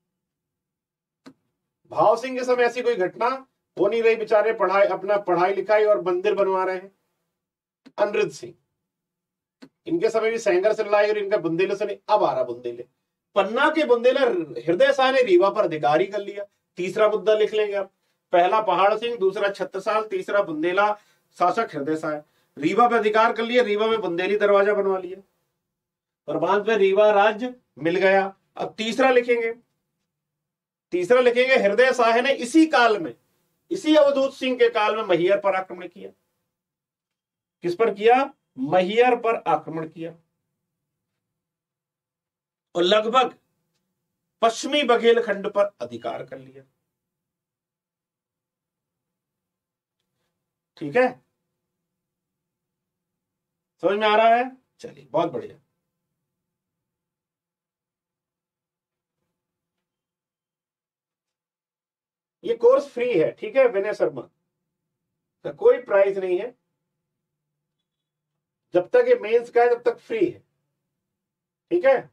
भाव सिंह के समय ऐसी कोई घटना हो नहीं रही, बेचारे पढ़ाई लिखाई और मंदिर बनवा रहे हैं। अनिरुद्ध सिंह, इनके समय भी संघर्ष लड़ाई, और इनका बुंदेले से नहीं। अब आ रहा बुंदेले, पन्ना के बुंदेला हृदय शाह ने रीवा पर अधिकारी कर लिया। तीसरा मुद्दा लिख लेंगे आप, पहला पहाड़ सिंह, दूसरा छत्रसाल, तीसरा बुंदेला शासक हृदय शाह। रीवा पर अधिकार कर लिया, रीवा में बुंदेली दरवाजा बनवा लिया और बाद में रीवा राज्य मिल गया। अब तीसरा लिखेंगे, हृदय शाह ने इसी काल में, इसी अवधूत सिंह के काल में मैहर पर आक्रमण किया। किस पर किया? मैहर पर आक्रमण किया और लगभग पश्चिमी बघेलखंड पर अधिकार कर लिया। ठीक है, समझ में आ रहा है? चलिए बहुत बढ़िया। ये कोर्स फ्री है, ठीक है विनय शर्मा, तो कोई प्राइस नहीं है। जब तक ये मेंस का है तब तक फ्री है। ठीक है,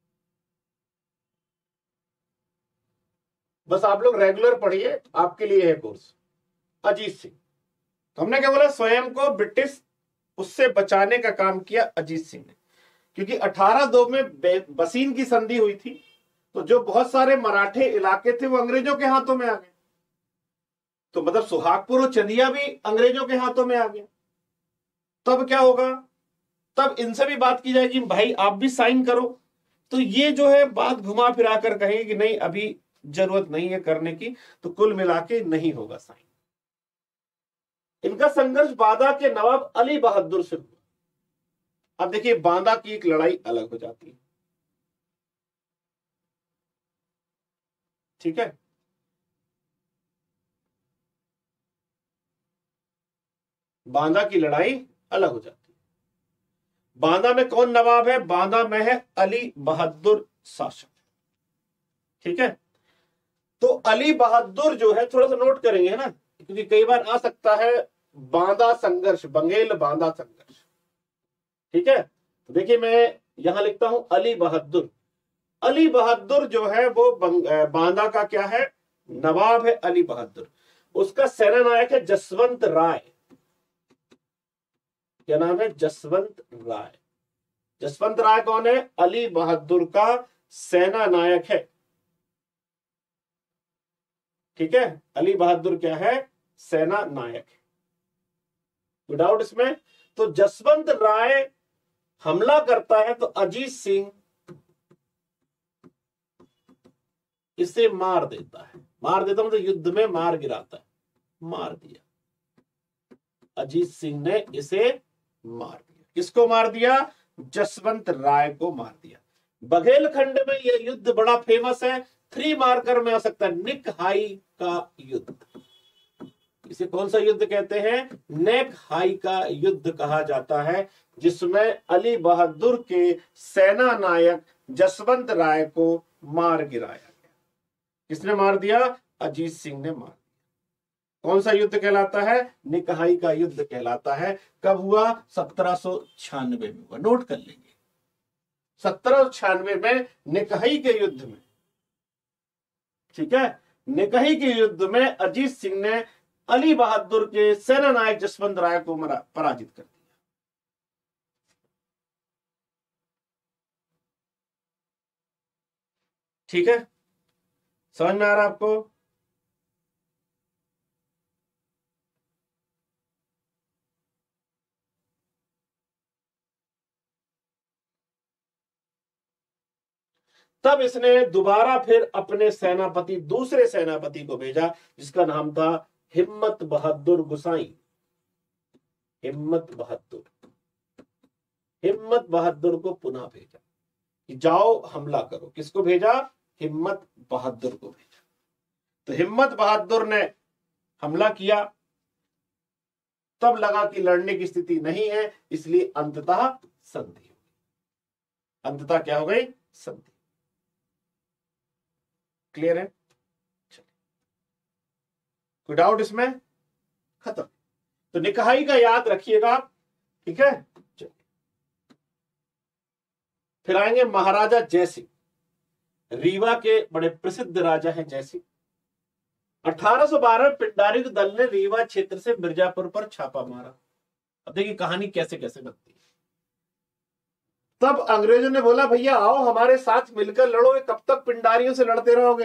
बस आप लोग रेगुलर पढ़िए, आपके लिए है कोर्स। अजीत सिंह, तो हमने क्या बोला, स्वयं को ब्रिटिश उससे बचाने का काम किया अजीत सिंह ने, क्योंकि 1802 में बसीन की संधि हुई थी, तो जो बहुत सारे मराठे इलाके थे वो अंग्रेजों के हाथों में आ गए। तो मतलब सुहागपुर और चंदिया भी अंग्रेजों के हाथों में आ गया। तब क्या होगा? तब इनसे भी बात की जाएगी, भाई आप भी साइन करो। तो ये जो है बात घुमा फिरा कर कहेंगे कि नहीं अभी जरूरत नहीं है करने की, तो कुल मिला के नहीं होगा साइन। इनका संघर्ष बांदा के नवाब अली बहादुर से हुआ। अब देखिए बांदा की एक लड़ाई अलग हो जाती है। ठीक है, बांदा की लड़ाई अलग हो जाती है। बांदा में कौन नवाब है? बांदा में है अली बहादुर शासक। ठीक है, तो अली बहादुर जो है, थोड़ा सा नोट करेंगे है ना, क्योंकि कई बार आ सकता है बांदा संघर्ष, बंगेल बांदा संघर्ष। ठीक है, तो देखिए मैं यहां लिखता हूं अली बहादुर। अली बहादुर जो है वो बांदा का क्या है? नवाब है अली बहादुर। उसका सेना नायक है जसवंत राय। क्या नाम है? जसवंत राय। जसवंत राय कौन है? अली बहादुर का सेना नायक है। ठीक है, अली बहादुर क्या है? सेना नायक है, विदाउट इसमें। तो जसवंत राय हमला करता है तो अजीत सिंह इसे मार देता है। मार देता मतलब युद्ध में मार गिराता है, मार दिया। अजीत सिंह ने इसे मार दिया। किसको मार दिया? जसवंत राय को मार दिया। बघेलखंड में यह युद्ध बड़ा फेमस है, 3 मार्कर में आ सकता है, निक हाई का युद्ध। इसे कौन सा युद्ध कहते हैं? नेक हाई का युद्ध कहा जाता है, जिसमें अली बहादुर के सेना नायक जसवंत राय को मार गिराया गया। किसने मार दिया? अजीत सिंह ने मार दिया। कौन सा युद्ध कहलाता है? निकहाई का युद्ध कहलाता है। कब हुआ? 1796 में हुआ। नोट कर लेंगे, 1796 में निकहाई के युद्ध में। ठीक है, निकहाई के युद्ध में अजीत सिंह ने अली बहादुर के सेना नायक जसवंत राय को पराजित कर दिया। ठीक है, समझ में आ रहा आपको? तब इसने दोबारा फिर अपने सेनापति, दूसरे सेनापति को भेजा, जिसका नाम था हिम्मत बहादुर गुसाई। हिम्मत बहादुर को पुनः भेजा कि जाओ हमला करो। किसको भेजा? हिम्मत बहादुर को भेजा। तो हिम्मत बहादुर ने हमला किया। तब लगा कि लड़ने की स्थिति नहीं है, इसलिए अंततः संधि। अंततः क्या हो गई? संधि। क्लियर है? कोई डाउट इसमें? खत्म। तो निकहाई का याद रखिएगा आप। ठीक है, फिर आएंगे महाराजा जयसिंह। रीवा के बड़े प्रसिद्ध राजा हैं जयसिंह। 1812 पिंडारी दल ने रीवा क्षेत्र से मिर्जापुर पर छापा मारा। अब देखिए कहानी कैसे कैसे बनती है। तब अंग्रेजों ने बोला, भैया आओ हमारे साथ मिलकर लड़ो, कब तक पिंडारियों से लड़ते रहोगे?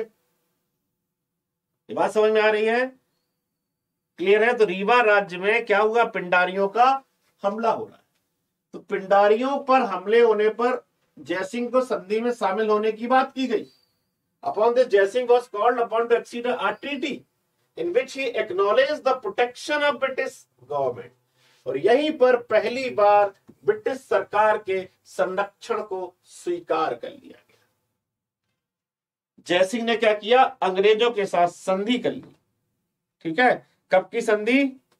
ये बात समझ में आ रही है? क्लियर है? तो रीवा राज्य में क्या हुआ? पिंडारियों का हमला हो रहा है। तो पिंडारियों पर हमले होने पर जयसिंह को संधि में शामिल होने की बात की गई। Upon this, Jai was called upon to accede a treaty in which he acknowledged the protection of British government। और यहीं पर पहली बार ब्रिटिश सरकार के संरक्षण को स्वीकार कर लिया गया। जयसिंह ने क्या किया? अंग्रेजों के साथ संधि कर ली। ठीक है, कब की संधि?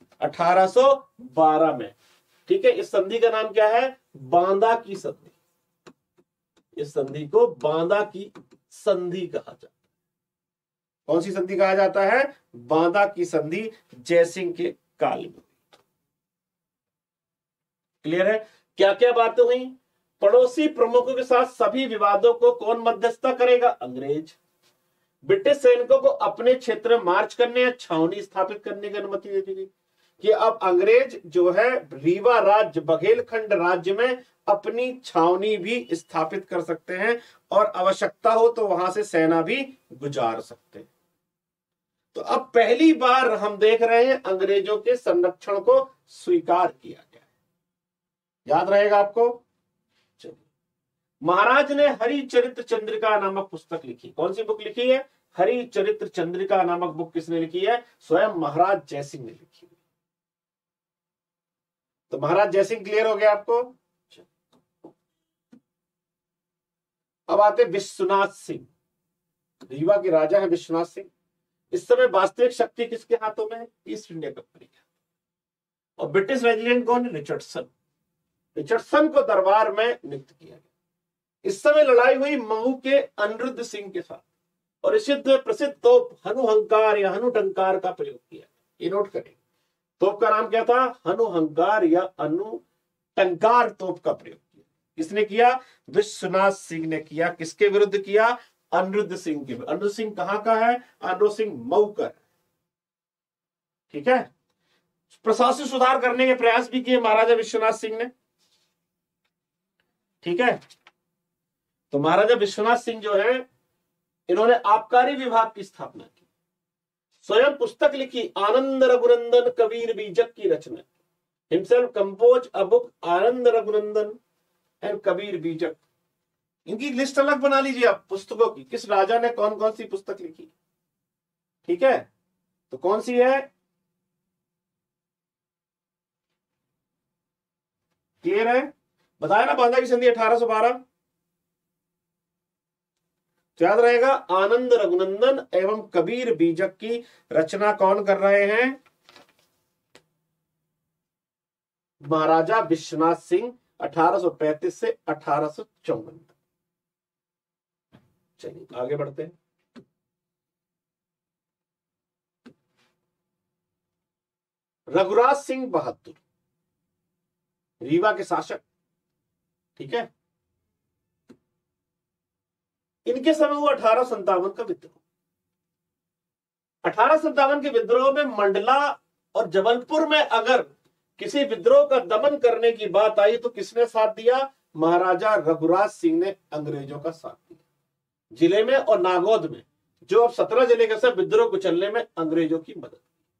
1812 में। ठीक है, इस संधि का नाम क्या है? बांदा की संधि। इस संधि को बांदा की संधि कहा जाता है। कौन सी संधि कहा जाता है? बांदा की संधि जयसिंह के काल में। क्लियर है? क्या क्या बातें हुई? पड़ोसी प्रमुखों के साथ सभी विवादों को कौन मध्यस्थता करेगा? अंग्रेज। ब्रिटिश सैनिकों को अपने क्षेत्र में मार्च करने या छावनी स्थापित करने की अनुमति दे दी गई कि अब अंग्रेज जो है रीवा राज्य, बघेलखंड राज्य में अपनी छावनी भी स्थापित कर सकते हैं और आवश्यकता हो तो वहां से सेना भी गुजार सकते हैं। तो अब पहली बार हम देख रहे हैं अंग्रेजों के संरक्षण को स्वीकार किया गया है। याद रहेगा आपको? चलिए, महाराज ने हरिचरित्र चंद्रिका नामक पुस्तक लिखी। कौन सी बुक लिखी है? हरिचरित्र चंद्रिका नामक बुक किसने लिखी है? स्वयं महाराज जयसिंह ने लिखी। तो महाराज जयसिंह क्लियर हो गया आपको? अब आते विश्वनाथ सिंह। रीवा के राजा है विश्वनाथ सिंह। इस समय वास्तविक शक्ति किसके हाथों में है? ईस्ट इंडिया कंपनी का। और ब्रिटिश रेजिडेंट कौन है? रिचर्डसन। रिचर्डसन को दरबार में नियुक्त किया गया। इस समय लड़ाई हुई मऊ के अनिरुद्ध सिंह के साथ, और इस युद्ध में प्रसिद्ध तोप हनुहंकार या हनुटंकार का प्रयोग किया। ये नोट करें, तोप का नाम क्या था? हनुहंकार या हनुटंकार तोप का प्रयोग किया। किसने किया? विश्वनाथ सिंह ने किया। किसके विरुद्ध किया? अनिरुद्ध सिंह के। अनिरुद्ध सिंह कहां का है? अनिरुद्ध सिंह मऊ का। ठीक है। प्रशासनिक सुधार करने के प्रयास भी किए महाराजा विश्वनाथ सिंह ने। ठीक है। तो महाराजा विश्वनाथ सिंह जो है, इन्होंने आबकारी विभाग की स्थापना की, स्वयं पुस्तक लिखी आनंद रघुनंदन कबीर बीजक की रचना। Himself compose a book Anand Raghunandan and Kabir Bijak. इनकी लिस्ट अलग बना लीजिए आप पुस्तकों की, किस राजा ने कौन कौन सी पुस्तक लिखी। ठीक है। तो कौन सी है? क्लियर है? बताया ना, बांदा की संधि 1812। तो याद रहेगा, आनंद रघुनंदन एवं कबीर बीजक की रचना कौन कर रहे हैं? महाराजा विश्वनाथ सिंह, 1835 से 1854। चलिए आगे बढ़ते हैं। रघुराज सिंह बहादुर, रीवा के शासक। ठीक है। इनके समय हुआ 1857 का विद्रोह। 1857 के विद्रोह में मंडला और जबलपुर में अगर किसी विद्रोह का दमन करने की बात आई तो किसने साथ दिया? महाराजा रघुराज सिंह ने अंग्रेजों का साथ दिया। जिले में और नागौद में, जो अब 17 जिले के सब, विद्रोह को चलने में अंग्रेजों की मदद।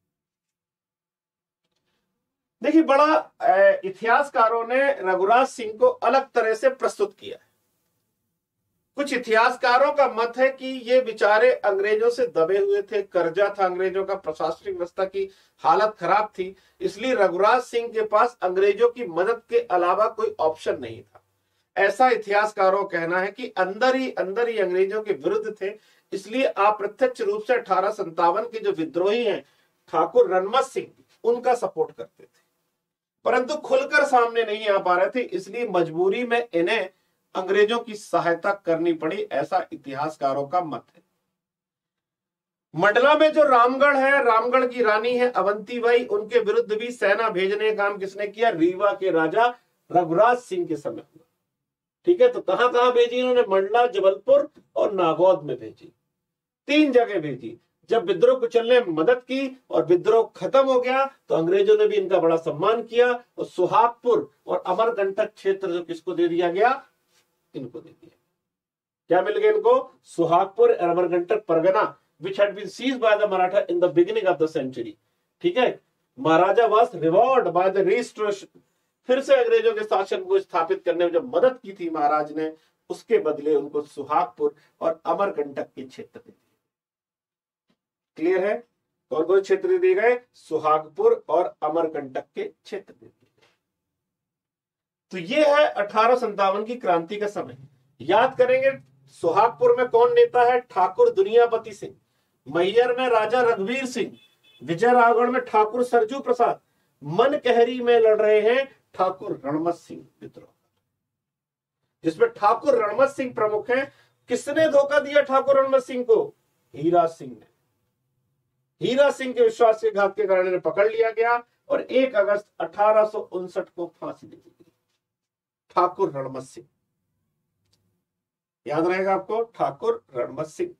देखिए, बड़ा इतिहासकारों ने रघुराज सिंह को अलग तरह से प्रस्तुत किया है। कुछ इतिहासकारों का मत है कि ये बेचारे अंग्रेजों से दबे हुए थे, कर्जा था अंग्रेजों का, प्रशासनिक व्यवस्था की हालत खराब थी, इसलिए रघुराज सिंह के पास अंग्रेजों की मदद के अलावा कोई ऑप्शन नहीं था। ऐसा इतिहासकारों का कहना है कि अंदर ही अंग्रेजों के विरुद्ध थे, इसलिए अप्रत्यक्ष रूप से 1857 के जो विद्रोही हैं ठाकुर रणमत सिंह, उनका सपोर्ट करते थे, परंतु खुलकर सामने नहीं आ पा रहे थे, इसलिए मजबूरी में इन्हें अंग्रेजों की सहायता करनी पड़ी, ऐसा इतिहासकारों का मत है। मंडला में जो रामगढ़ है, रामगढ़ की रानी है अवंतीबाई, उनके विरुद्ध भी सेना भेजने का काम किसने किया? रीवा के राजा रघुराज सिंह के समय हुआ। ठीक है। तो कहां कहां भेजी इन्होंने? मंडला, जबलपुर और नागौद में भेजी। 3 जगह भेजी। जब विद्रोह को चलने में मदद की और विद्रोह खत्म हो गया तो अंग्रेजों ने भी इनका बड़ा सम्मान किया, और सुहागपुर और अमरकंटक क्षेत्र जो किसको दे दिया गया? इनको दे दिया। क्या मिल गया इनको? सुहागपुर और Amarkantak Pargana, which had been seized by the Maratha in the beginning of the century। ठीक है। महाराजा was rewarded by the restoration। फिर से अंग्रेजों के शासन को स्थापित करने में जो मदद की थी महाराज ने, उसके बदले उनको सुहागपुर और अमरकंटक के क्षेत्र दे दिए। क्लियर है? कौन कौन क्षेत्र दिए गए? सुहागपुर और अमरकंटक के क्षेत्र दे दिए। तो ये है 1857 की क्रांति का समय। याद करेंगे, सुहागपुर में कौन नेता है? ठाकुर दुनियापति सिंह। मैहर में राजा रघुवीर सिंह। विजयराघवगढ़ में ठाकुर सरजू प्रसाद। मनकहरी में लड़ रहे हैं ठाकुर रणमत सिंह विद्रोह, जिसमें ठाकुर रणमत सिंह प्रमुख हैं। किसने धोखा दिया ठाकुर रणमत सिंह को? हीरा सिंह ने। हीरा सिंह के विश्वासघात के कारण इन्हें पकड़ लिया गया और 1 अगस्त 1859 को फांसी दे दी गई। ठाकुर रणमत सिंह, याद रहेगा आपको, ठाकुर रणमत सिंह।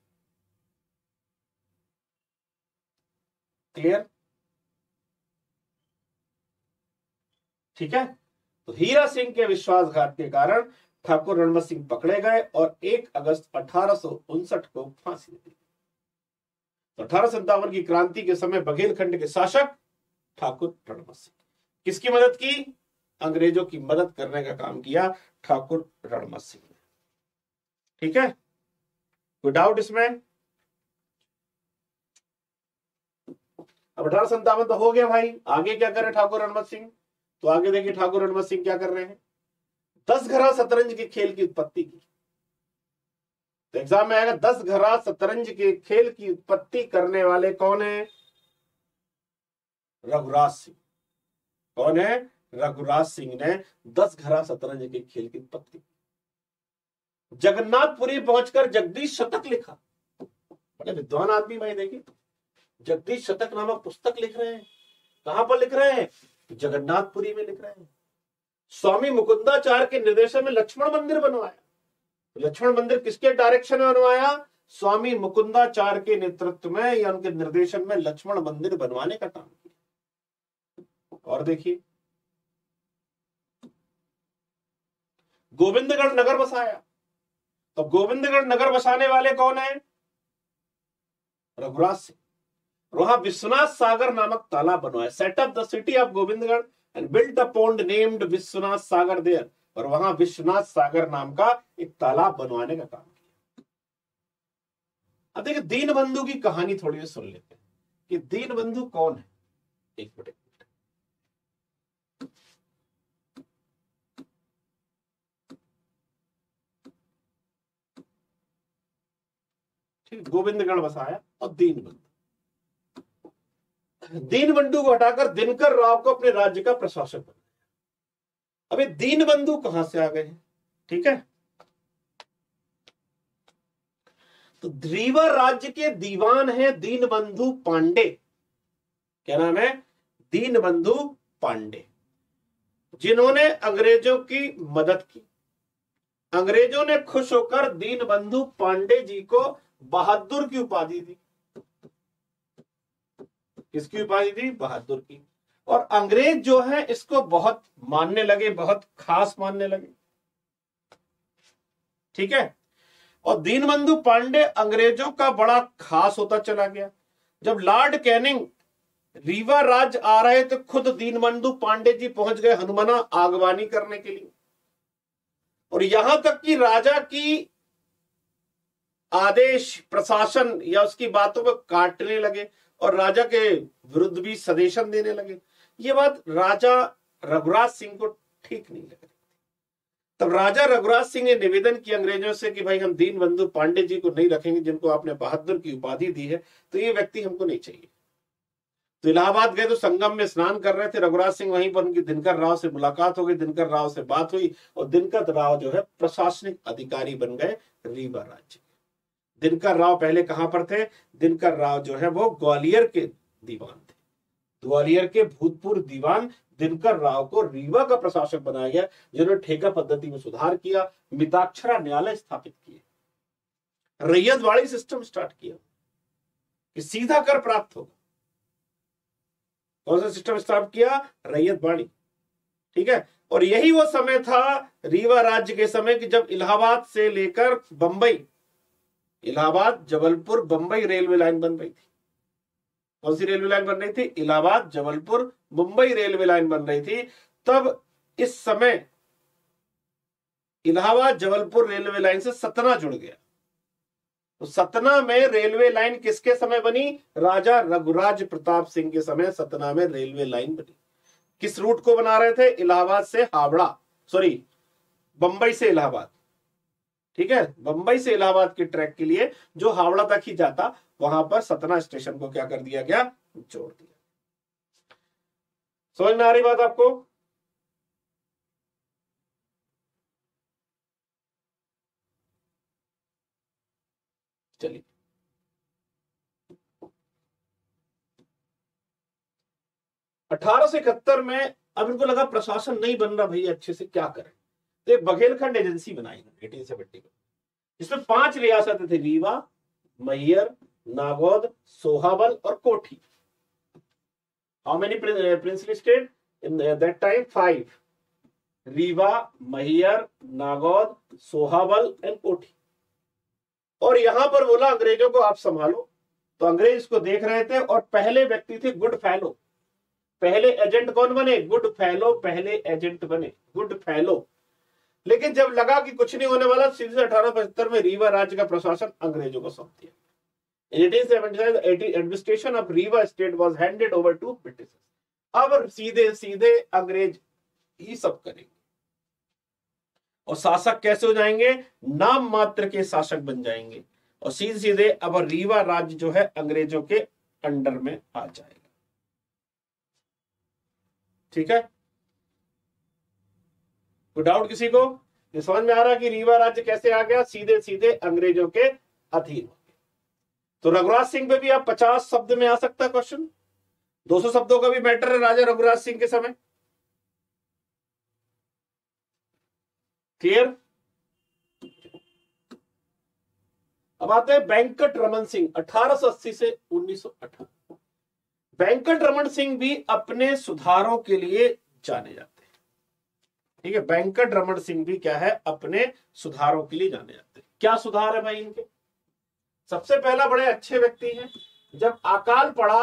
क्लियर? ठीक है। तो हीरा सिंह के विश्वासघात के कारण ठाकुर रणमत सिंह पकड़े गए और 1 अगस्त 1859 को फांसी दे दी। तो 1857 की क्रांति के समय बघेलखंड के शासक ठाकुर रणमत सिंह। किसकी मदद की? अंग्रेजों की मदद करने का काम किया ठाकुर रणमत सिंह ने। ठीक है। कोई डाउट इसमें? अब 1857 तो हो गया भाई, आगे क्या करे ठाकुर रणमत सिंह? तो आगे देखिए ठाकुर रणमत सिंह क्या कर रहे हैं। 10 घरा शतरंज के खेल की उत्पत्ति की। तो एग्जाम में आएगा 10 घरा शतरंज के खेल की उत्पत्ति करने वाले कौन है? रघुराज सिंह। कौन है? रघुराज सिंह ने 10 घड़ा शतरंज के खेल की उत्पत्ति। जगन्नाथपुरी पहुंचकर जगदीश शतक लिखा। बड़े विद्वान आदमी भाई, देखिए जगदीश शतक नामक पुस्तक लिख रहे हैं। कहां पर लिख रहे हैं? जगन्नाथपुरी में लिख रहे हैं। स्वामी मुकुंदाचार्य के निर्देशन में लक्ष्मण मंदिर बनवाया। लक्ष्मण मंदिर किसके डायरेक्शन में बनवाया? स्वामी मुकुंदाचार्य के नेतृत्व में या उनके निर्देशन में लक्ष्मण मंदिर बनवाने का काम किया। और देखिए गोविंदगढ़ नगर बसाया। तो गोविंदगढ़ नगर बसाने वाले कौन है? रघुराज सिंह। वहां विश्वनाथ सागर नामक तालाब बनवाया। Set up the city of Govindgarh and built a pond named Vishwanath Sagar there. और वहां विश्वनाथ सागर नाम का एक तालाब बनवाने का काम किया। अब देखिए दीनबंधु की कहानी थोड़ी सी सुन लेते हैं कि दीनबंधु कौन है। एक मिनट, ठीक, गोविंदगढ़ बसाया और दीनबंधु को हटाकर दिनकर राव को अपने राज्य का प्रशासक बनाया। अबे दीनबंधु कहां से आ गए हैं? ठीक है, तो रीवा राज्य के दीवान है दीनबंधु पांडे। क्या नाम है? दीनबंधु पांडे, जिन्होंने अंग्रेजों की मदद की। अंग्रेजों ने खुश होकर दीनबंधु पांडे जी को बहादुर की उपाधि दी। किसकी उपाधि दी? बहादुर की। और अंग्रेज जो है इसको बहुत मानने लगे, बहुत खास मानने लगे। ठीक है, और दीनबंधु पांडे अंग्रेजों का बड़ा खास होता चला गया। जब लॉर्ड कैनिंग रीवा राज्य आ रहे तो खुद दीनबंधु पांडे जी पहुंच गए हनुमाना आगवानी करने के लिए। और यहां तक कि राजा की आदेश, प्रशासन या उसकी बातों को काटने लगे और राजा के विरुद्ध भी सजेशन देने लगे। ये बात राजा रघुराज सिंह को ठीक नहीं लगी। तब राजा रघुराज सिंह ने निवेदन किया अंग्रेजों से कि भाई हम दीनबंधु पांडे जी को नहीं रखेंगे, जिनको आपने बहादुर की उपाधि दी है, तो ये व्यक्ति हमको नहीं चाहिए। तो इलाहाबाद गए तो संगम में स्नान कर रहे थे रघुराज सिंह, वहीं पर उनकी दिनकर राव से मुलाकात हो गई। दिनकर राव से बात हुई और दिनकर राव जो है प्रशासनिक अधिकारी बन गए रीवा राज्य। दिनकर राव पहले कहां पर थे? दिनकर राव जो है वो ग्वालियर के दीवान थे। ग्वालियर के भूतपूर्व दीवान दिनकर राव को रीवा का प्रशासक बनाया गया, जिन्होंने ठेका पद्धति में सुधार किया, मिताक्षरा न्यायालय स्थापित किए, रैयतवाड़ी सिस्टम स्टार्ट किया कि सीधा कर प्राप्त होगा। कौन सा सिस्टम स्थापित किया? रैयतवाड़ी। ठीक है, और यही वो समय था रीवा राज्य के समय कि जब इलाहाबाद से लेकर बंबई, इलाहाबाद जबलपुर बंबई रेलवे लाइन बन रही थी। कौन सी रेलवे लाइन बन रही थी? इलाहाबाद जबलपुर मुंबई रेलवे लाइन बन रही थी। तब इस समय इलाहाबाद जबलपुर रेलवे लाइन से सतना जुड़ गया। तो सतना में रेलवे लाइन किसके समय बनी? राजा रघुराज प्रताप सिंह के समय सतना में रेलवे लाइन बनी। किस रूट को बना रहे थे? इलाहाबाद से हावड़ा, सॉरी बंबई से इलाहाबाद। ठीक है, बंबई से इलाहाबाद के ट्रैक के लिए जो हावड़ा तक ही जाता, वहां पर सतना स्टेशन को क्या कर दिया गया? जोड़ दिया। समझ में आ रही बात आपको? चलिए, अठारह सौ इकहत्तर में अब इनको लगा प्रशासन नहीं बन रहा भैया अच्छे से, क्या करें? तो एक बघेलखंड एजेंसी बनाई 1870 में। इसमें 5 रियासतें थी, रीवा, मैहर, नागौद, सोहाबल और Kothi. How many princely state in that time? 5। Rewa, Maihar, Nagod, Sohawal and Kothi. और यहां पर बोला अंग्रेजों को आप संभालो। तो अंग्रेज इसको देख रहे थे और पहले व्यक्ति थे गुड फैलो। पहले एजेंट कौन बने? गुड फैलो पहले एजेंट बने, गुड फैलो। लेकिन जब लगा कि कुछ नहीं होने वाला, सीधे 1875 में रीवा राज्य का प्रशासन अंग्रेजों को सौंप दिया। In 1875, the administration of Riva state was handed over to British. अब सीधे सीधे अंग्रेज ही सब करेंगे और शासक कैसे हो जाएंगे? नाम मात्र के शासक बन जाएंगे और सीधे सीधे अब रीवा राज्य जो है अंग्रेजों के अंडर में आ जाएगा। ठीक है, कोई डाउट किसी को? ये समझ में आ रहा कि रीवा राज्य कैसे आ गया? सीधे सीधे अंग्रेजों के अधीन हो गया। तो रघुराज सिंह पे भी आप 50 शब्द में आ सकता क्वेश्चन। 200 शब्दों का भी मैटर है राजा रघुराज सिंह के समय। क्लियर? अब आते हैं वेंकट रमन सिंह, 1880 से 1918। वेंकट रमन सिंह भी अपने सुधारों के लिए जाने जाते हैं। ठीक है, वेंकट रमन सिंह भी क्या है? अपने सुधारों के लिए जाने जाते हैं। क्या सुधार है भाई इनके? सबसे पहला, बड़े अच्छे व्यक्ति हैं। जब अकाल पड़ा,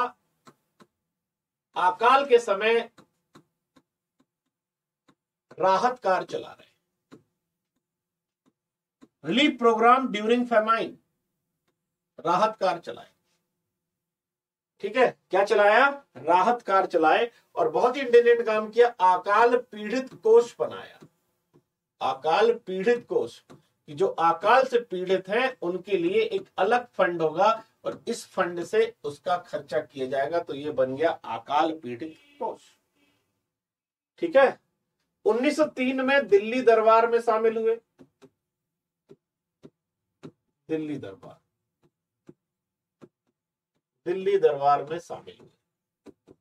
अकाल के समय राहत कार्य चला रहे, रिलीफ प्रोग्राम ड्यूरिंग फेमाइन, राहत कार्य चलाए। ठीक है, क्या चलाया? राहत कार्य चलाए। और बहुत ही इंटेलिजेंट काम किया, अकाल पीड़ित कोष बनाया। अकाल पीड़ित कोष, कि जो अकाल से पीड़ित हैं उनके लिए एक अलग फंड होगा और इस फंड से उसका खर्चा किया जाएगा। तो ये बन गया अकाल पीड़ित कोष। ठीक है, 1903 में दिल्ली दरबार में शामिल हुए। दिल्ली दरबार, दिल्ली दरबार में शामिल हुए।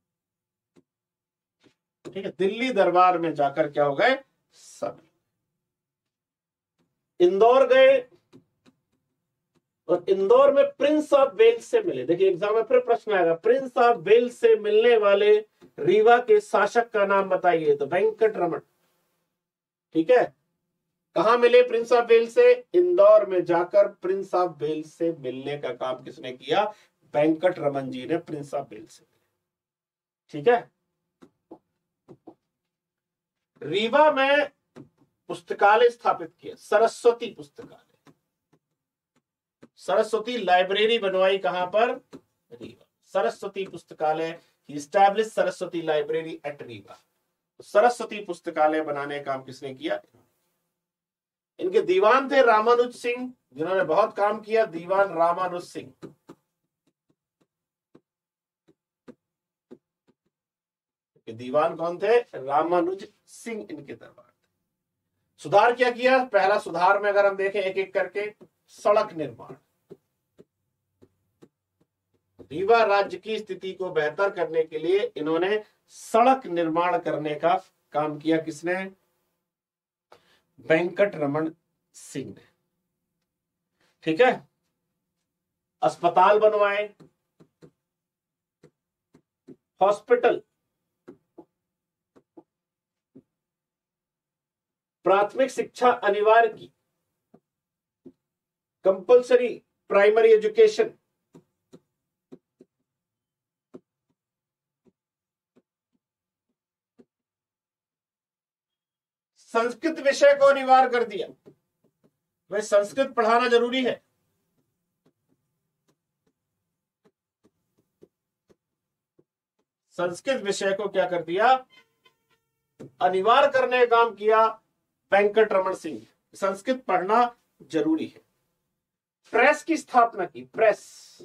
ठीक है, दिल्ली दरबार में जाकर क्या हो गए? शामिल। इंदौर गए और इंदौर में प्रिंस ऑफ वेल्स से मिले। देखिए एग्जाम में फिर प्रश्न आएगा, प्रिंस ऑफ वेल्स से मिलने वाले रीवा के शासक का नाम बताइए। तो वेंकट रमन। ठीक है, कहां मिले प्रिंस ऑफ वेल्स से? इंदौर में जाकर प्रिंस ऑफ वेल्स से मिलने का काम किसने किया? वेंकट रमन जी ने प्रिंस ऑफ वेल्स से। ठीक है, रीवा में पुस्तकालय स्थापित किया, सरस्वती पुस्तकालय, सरस्वती लाइब्रेरी बनवाई। कहां पर? Rewa. Saraswati Pustakalaya, he establish Saraswati library at Rewa. Saraswati Pustakalaya बनाने का काम किसने किया? इनके दीवान थे रामानुज सिंह, जिन्होंने बहुत काम किया। दीवान रामानुज सिंह। दीवान कौन थे? रामानुज सिंह इनके दरबार। सुधार क्या किया? पहला सुधार में अगर हम देखें एक एक करके, सड़क निर्माण। रीवा राज्य की स्थिति को बेहतर करने के लिए इन्होंने सड़क निर्माण करने का काम किया। किसने? वेंकट रमन सिंह ने। ठीक है, अस्पताल बनवाए, हॉस्पिटल, प्राथमिक शिक्षा अनिवार्य की, कंपल्सरी प्राइमरी एजुकेशन, संस्कृत विषय को अनिवार्य कर दिया। भाई संस्कृत पढ़ाना जरूरी है। संस्कृत विषय को क्या कर दिया? अनिवार्य करने का काम किया वेंकट रमन सिंह। संस्कृत पढ़ना जरूरी है। प्रेस की स्थापना की, प्रेस।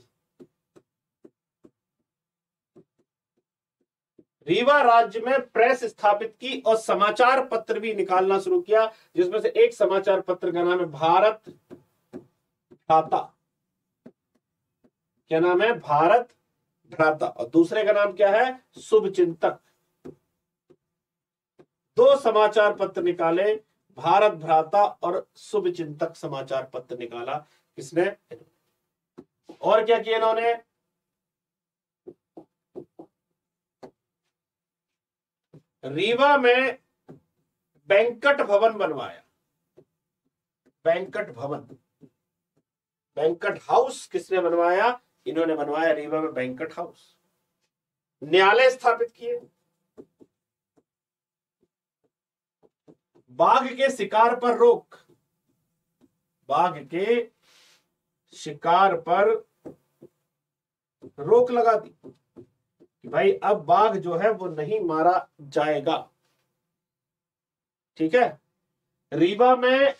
रीवा राज्य में प्रेस स्थापित की और समाचार पत्र भी निकालना शुरू किया, जिसमें से एक समाचार पत्र का नाम है भारत भ्राता। क्या नाम है? भारत भ्राता। और दूसरे का नाम क्या है? शुभ चिंतक। दो समाचार पत्र निकाले, भारत भ्राता और शुभ चिंतक समाचार पत्र निकाला। किसने? और क्या किया इन्होंने? रीवा में बैंकट भवन बनवाया। बैंकट भवन, बैंकट हाउस किसने बनवाया? इन्होंने बनवाया रीवा में बैंकट हाउस। न्यायालय स्थापित किए। बाघ के शिकार पर रोक, बाघ के शिकार पर रोक लगा दी कि भाई अब बाघ जो है वो नहीं मारा जाएगा। ठीक है, रीवा में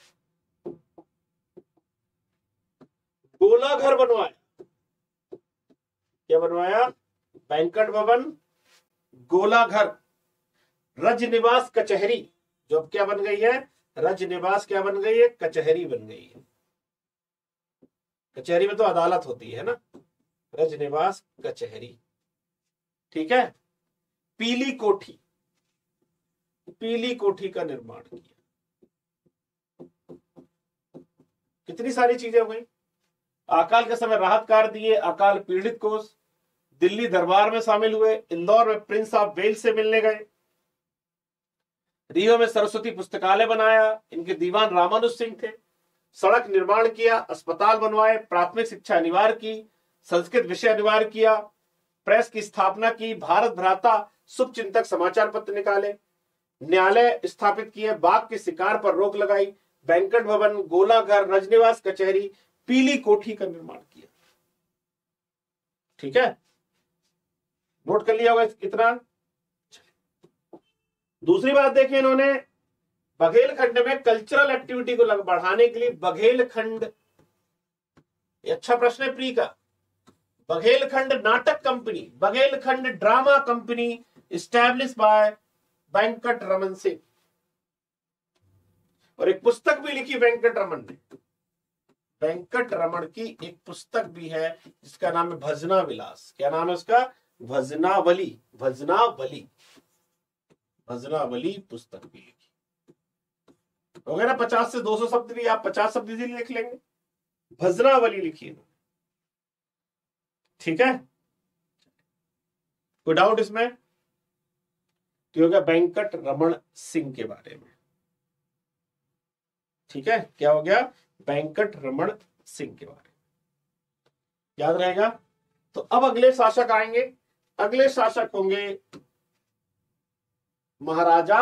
गोला घर बनवाया। क्या बनवाया? बैंकट भवन, गोला घर, रजनिवास कचहरी। जो अब क्या बन गई है, रज निवास क्या बन गई है, कचहरी बन गई है। कचहरी में तो अदालत होती है ना, रज निवास कचहरी। ठीक है। पीली कोठी, पीली कोठी का निर्माण किया। कितनी सारी चीजें हो गई। अकाल के समय राहत कार्य दिए, अकाल पीड़ित कोष, दिल्ली दरबार में शामिल हुए, इंदौर में प्रिंस ऑफ वेल्स से मिलने गए, रियो में सरस्वती पुस्तकालय बनाया, इनके दीवान रामानुज सिंह थे, सड़क निर्माण किया, अस्पताल बनवाए, प्राथमिक शिक्षा अनिवार्य की, संस्कृत विषय अनिवार्य किया, प्रेस की स्थापना की, भारत भ्राता शुभचिंतक समाचार पत्र निकाले, न्यायालय स्थापित किए, बाघ के शिकार पर रोक लगाई, बैंकट भवन, गोलाघर, रजनिवास कचहरी, पीली कोठी का निर्माण किया। ठीक है, नोट कर लिया होगा इतना। दूसरी बात देखिए, इन्होंने बघेलखंड में कल्चरल एक्टिविटी को बढ़ाने के लिए बघेलखंड, अच्छा प्रश्न है प्री का, Baghelkhand Natak company, Baghelkhand drama company establish by Venkat Raman Singh. और एक पुस्तक भी लिखी वेंकट रमन ने, वेंकट रमन की एक पुस्तक भी है जिसका नाम है भजना विलास। क्या नाम है उसका, भजनावली, भजनावली, भजनावली पुस्तक भी लिखी। हो गया ना, 50 से 200 शब्द भी आप 50 शब्द इजीली लिख लेंगे। भजनावली लिखी है। ठीक है, कोई डाउट इसमें? तो हो गया वेंकट रमन सिंह के बारे में। ठीक है, क्या हो गया, वेंकट रमन सिंह के बारे में याद रहेगा। तो अब अगले शासक आएंगे, अगले शासक होंगे महाराजा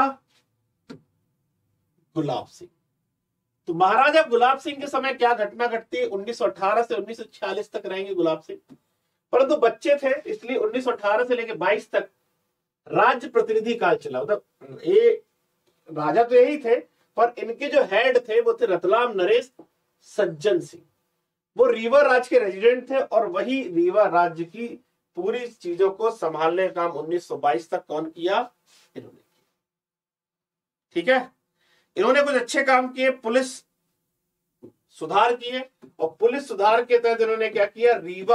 गुलाब सिंह। तो महाराजा गुलाब सिंह के समय क्या घटना घटती है, 1918 से 1946 तक रहेंगे गुलाब सिंह, परंतु बच्चे थे इसलिए 1918 से लेकर 22 तक राज्य प्रतिनिधि काल चला। मतलब ये राजा तो यही थे, पर इनके जो हेड थे वो थे रतलाम नरेश सज्जन सिंह। वो रीवा राज्य के रेजिडेंट थे और वही रीवा राज्य की पूरी चीजों को संभालने का काम 1922 तक कौन किया, इन्होंने किया। ठीक है, इन्होंने कुछ अच्छे काम किए, पुलिस सुधार किए, और पुलिस सुधार के तहत इन्होंने क्या किया, रीवा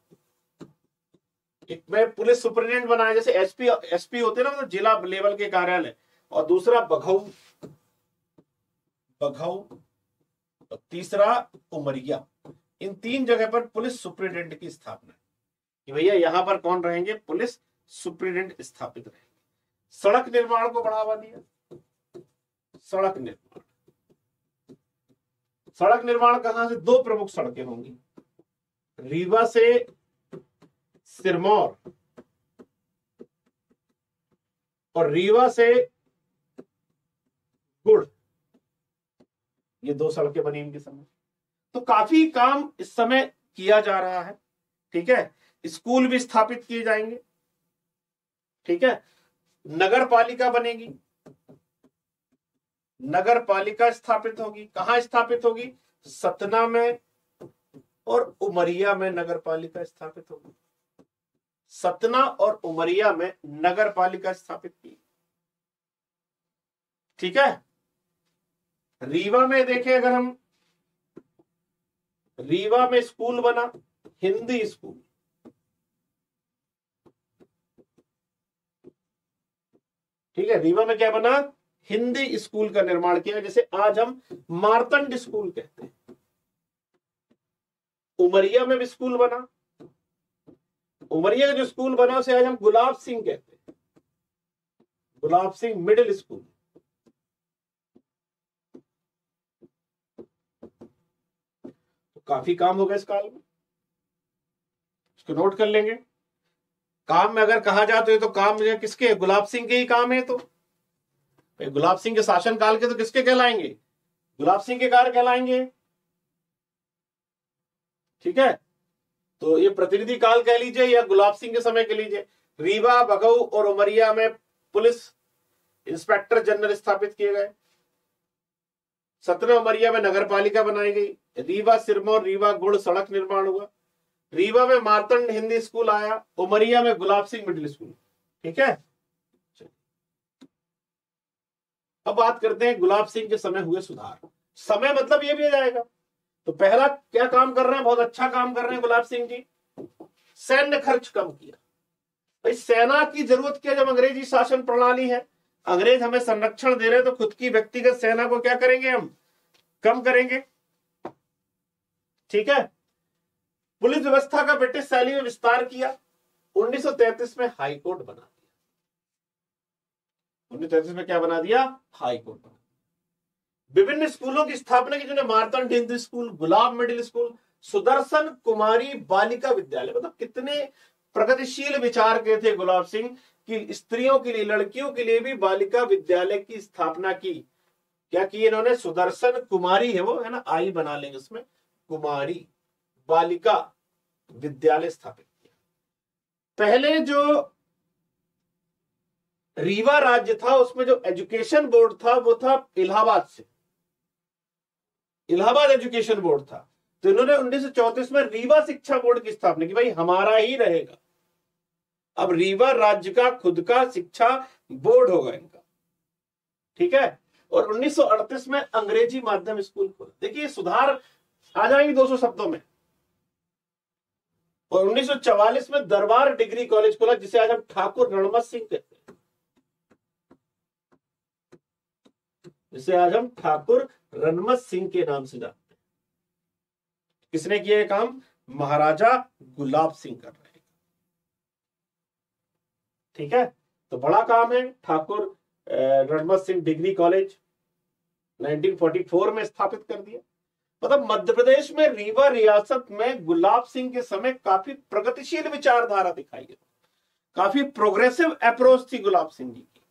एक में पुलिस सुपरिटेंडेंट बनाया, जैसे एसपी होते ना, मतलब जिला लेवल के कार्यालय, और दूसरा बघऊ, और तीसरा उमरिया। इन 3 जगह पर पुलिस सुपरिटेंडेंट की स्थापना कि भैया यहां पर कौन रहेंगे, पुलिस सुपरिटेंडेंट स्थापित रहेंगे। सड़क निर्माण को बढ़ावा दिया, सड़क निर्माण, सड़क निर्माण कहां से, 2 प्रमुख सड़कें होंगी, रीवा से सिरमौर और रीवा से गुड़, ये 2 सड़कें बनी इनके समय। तो काफी काम इस समय किया जा रहा है। ठीक है, स्कूल भी स्थापित किए जाएंगे। ठीक है, नगर पालिका बनेगी, नगर पालिका स्थापित होगी। कहां स्थापित होगी, सतना में और उमरिया में नगर पालिका स्थापित होगी। सतना और उमरिया में नगर पालिका स्थापित की। ठीक है, रीवा में देखें अगर हम, रीवा में स्कूल बना, हिंदी स्कूल। ठीक है, रीवा में क्या बना, हिंदी स्कूल का निर्माण किया, जैसे आज हम मार्तंड स्कूल कहते हैं। उमरिया में भी स्कूल बना, उमरिया का जो स्कूल बना उसे आज हम गुलाब सिंह कहते हैं, गुलाब सिंह मिडिल स्कूल। तो काफी काम होगा इस काल में, इसको नोट कर लेंगे। काम में अगर कहा जाए तो ये तो काम किसके, गुलाब सिंह के ही काम है। तो गुलाब सिंह के शासन काल के तो किसके कहलाएंगे, गुलाब सिंह के कार्य कहलाएंगे। ठीक है, तो ये प्रतिनिधि काल कह लीजिए या गुलाब सिंह के समय कह लीजिए। रीवा, बघऊ और उमरिया में पुलिस इंस्पेक्टर जनरल स्थापित किए गए। सतना उमरिया में नगर पालिका बनाई गई। रीवा सिरमौर रीवा गुड़ सड़क निर्माण हुआ। रीवा में मार्तंड हिंदी स्कूल आया, उमरिया में गुलाब सिंह मिडिल स्कूल। ठीक है, अब अब बात करते हैं गुलाब सिंह के समय हुए सुधार। समय मतलब ये भी आ जाएगा। तो पहला क्या काम कर रहे हैं, बहुत अच्छा काम कर रहे हैं गुलाब सिंह जी, सैन्य खर्च कम किया। भाई सेना की जरूरत क्या, जब अंग्रेजी शासन प्रणाली है, अंग्रेज हमें संरक्षण दे रहे हैं, तो खुद की व्यक्तिगत सेना को क्या करेंगे, हम कम करेंगे। ठीक है। पुलिस व्यवस्था का ब्रिटिश शैली में विस्तार किया। 1933 में हाई कोर्ट बना दिया। 1933 में क्या बना दिया, हाई कोर्ट बना। विभिन्न स्कूलों की स्थापना की, जिन्हें Martand Hindu school, Gulab middle school, Sudarshan Kumari Balika Vidyalaya. मतलब कितने प्रगतिशील विचार के थे गुलाब सिंह कि स्त्रियों के लिए, लड़कियों के लिए भी बालिका विद्यालय की स्थापना की। क्या की इन्होंने, सुदर्शन कुमारी है वो, है ना, आई बना लेंगे उसमें, कुमारी बालिका विद्यालय स्थापित किया। पहले जो रीवा राज्य था उसमें जो एजुकेशन बोर्ड था वो था इलाहाबाद से, इलाहाबाद एजुकेशन बोर्ड था। तो इन्होंने 1934 में रीवा शिक्षा बोर्ड की स्थापना की, भाई हमारा ही रहेगा, अब रीवा राज्य का खुद का शिक्षा बोर्ड होगा इनका। ठीक है। और 1938 में अंग्रेजी माध्यम स्कूल खोला। देखिए सुधार आ जाएंगे 200 शब्दों में। और 1944 में दरबार डिग्री कॉलेज खोला, जिसे आज हम ठाकुर रणमत सिंह कहते हैं, जिसे आज हम ठाकुर रणमत सिंह के नाम से जानते हैं। किसने किया ये काम, महाराजा गुलाब सिंह कर रहे हैं। ठीक है। तो बड़ा काम है। ठाकुर रणमत सिंह डिग्री कॉलेज 1944 में स्थापित कर दिया। मतलब मध्य प्रदेश में रीवा रियासत में गुलाब सिंह के समय काफी प्रगतिशील विचारधारा दिखाई गई, काफी प्रोग्रेसिव अप्रोच थी गुलाब सिंह जी की।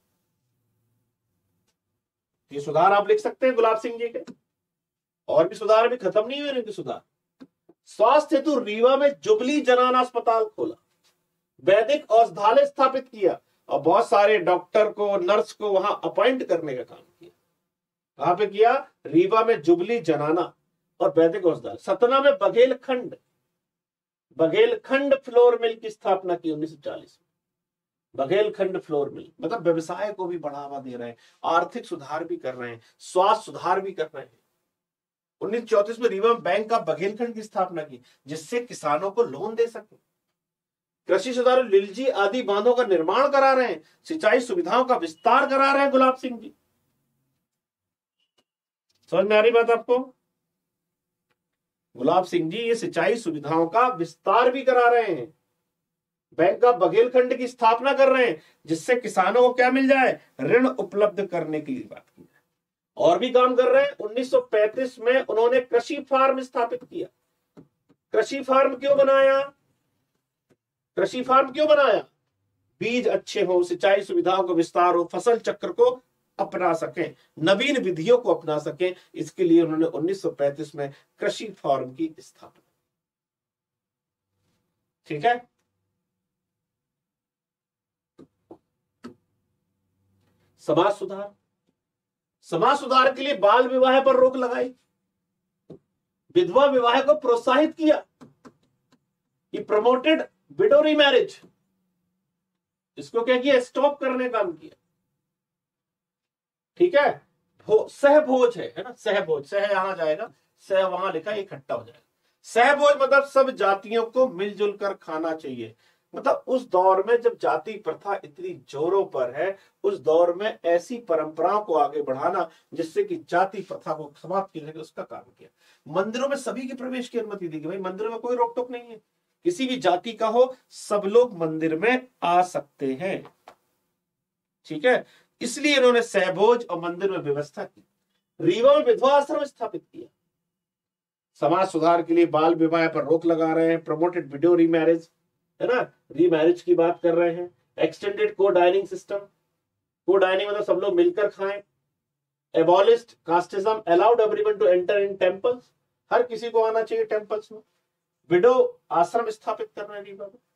ये सुधार आप लिख सकते हैं गुलाब सिंह जी के। और भी सुधार अभी खत्म नहीं हुए इनके सुधार। स्वास्थ्य हेतु रीवा में जुबली जनाना अस्पताल खोला, वैदिक औषधालय स्थापित किया और बहुत सारे डॉक्टर को, नर्स को वहां अपॉइंट करने का काम किया। कहां पे किया, रीवा में जुबली जनाना और वैदिक औषधालय। सतना में बघेलखंड फ्लोर मिल की स्थापना की 1940 में। बघेलखंड फ्लोर मिल मतलब व्यवसाय को भी बढ़ावा दे रहे हैं, आर्थिक सुधार भी कर रहे हैं, स्वास्थ्य सुधार भी कर रहे हैं। 1934 में रीवा बैंक का बघेलखंड की स्थापना की, जिससे किसानों को लोन दे सके। कृषि सुधार, लिलजी आदि बांधों का निर्माण करा रहे हैं, सिंचाई सुविधाओं का विस्तार करा रहे हैं गुलाब सिंह जी। समझ में आ रही बात आपको? गुलाब सिंह जी ये सिंचाई सुविधाओं का विस्तार भी करा रहे हैं, बैंक का बघेलखंड की स्थापना कर रहे हैं, जिससे किसानों को क्या मिल जाए, ऋण उपलब्ध करने की बात की है। और भी काम कर रहे हैं। 1935 में उन्होंने कृषि फार्म स्थापित किया। कृषि फार्म क्यों बनाया, कृषि फार्म क्यों बनाया, बीज अच्छे हो, सिंचाई सुविधाओं का विस्तार हो, फसल चक्र को अपना सकें, नवीन विधियों को अपना सकें, इसके लिए उन्होंने 1935 में कृषि फार्म की स्थापना। ठीक है। समाज सुधार, समाज सुधार के लिए बाल विवाह पर रोक लगाई, विधवा विवाह को प्रोत्साहित किया, ही प्रमोटेड विडो रीमैरिज, इसको क्या किया, स्टॉप करने का काम किया। ठीक है। सहभोज है ना, सहभोज, सह यहां जाएगा, सह वहां लिखा, इकट्ठा हो जाएगा। सहभोज मतलब सब जातियों को मिलजुल कर खाना चाहिए। मतलब उस दौर में जब जाति प्रथा इतनी जोरों पर है, उस दौर में ऐसी परंपराओं को आगे बढ़ाना जिससे कि जाति प्रथा को समाप्त किया जाए, उसका काम किया। मंदिरों में सभी के प्रवेश की अनुमति दी गई। भाई मंदिरों में कोई रोक टोक नहीं है, किसी भी जाति का हो, सब लोग मंदिर में आ सकते हैं। ठीक है। इसलिए इन्होंने सहभोज और मंदिर में व्यवस्था की। रीवा में विधवा आश्रम स्थापित किया। समाज सुधार के लिए बाल विवाह पर रोक लगा रहे हैं, प्रमोटेड विडो रीमैरिज, है ना, रीमैरिज की बात कर रहे हैं। एक्सटेंडेड को डाइनिंग सिस्टम, को डाइनिंग मतलब सब लोग मिलकर खाएं। Abolished casteism, allowed everyone to enter in temples, हर किसी को आना चाहिए टेंपल्स में। विडो आश्रम स्थापित कर रहे हैं रीवा में।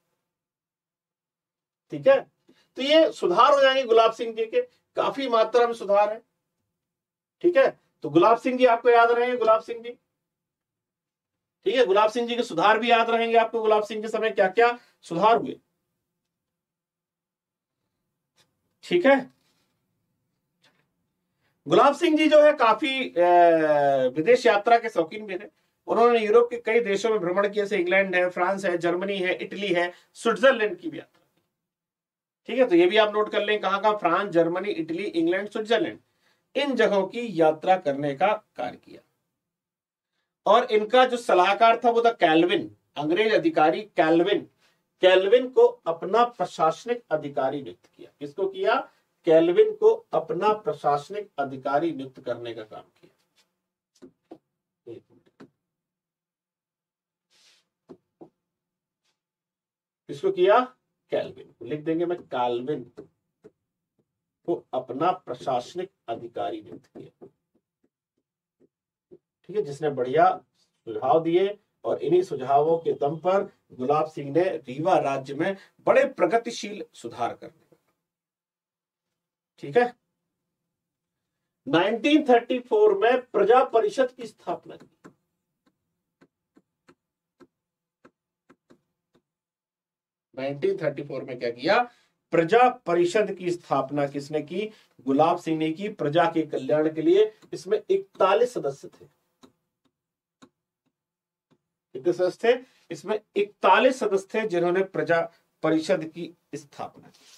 ठीक है। तो ये सुधार हो जाएंगे गुलाब सिंह जी के, काफी मात्रा में सुधार है। ठीक है। तो गुलाब सिंह जी आपको याद रहेंगे, गुलाब सिंह जी। ठीक है। गुलाब सिंह जी के सुधार भी याद रहेंगे आपको, गुलाब सिंह के समय क्या क्या सुधार हुए। ठीक है। गुलाब सिंह जी जो है काफी विदेश यात्रा के शौकीन भी थे। उन्होंने यूरोप के कई देशों में भ्रमण किया, जैसे इंग्लैंड है, फ्रांस है, जर्मनी है, इटली है, स्विट्जरलैंड की भी यात्रा। ठीक है, तो ये भी आप नोट कर लें, कहां कहां, France, Germany, Italy, England, Switzerland, इन जगहों की यात्रा करने का कार्य किया। और इनका जो सलाहकार था वो था कैल्विन, अंग्रेज अधिकारी कैल्विन। कैल्विन को अपना प्रशासनिक अधिकारी नियुक्त किया। किसको किया? कैल्विन को अपना प्रशासनिक अधिकारी नियुक्त करने का काम किया। किसको किया? कैल्विन को। लिख देंगे मैं, कैल्विन को अपना प्रशासनिक अधिकारी नियुक्त किया। ठीक है, जिसने बढ़िया सुझाव दिए और इन्हीं सुझावों के दम पर गुलाब सिंह ने रीवा राज्य में बड़े प्रगतिशील सुधार करने लगा। ठीक है, 1934 में प्रजा परिषद की स्थापना की। 1934 में क्या किया? प्रजा परिषद की स्थापना किसने की? गुलाब सिंह ने की, प्रजा के कल्याण के लिए। इसमें 41 सदस्य थे। कितने सदस्य थे? इसमें 41 सदस्य थे जिन्होंने प्रजा परिषद की स्थापना की।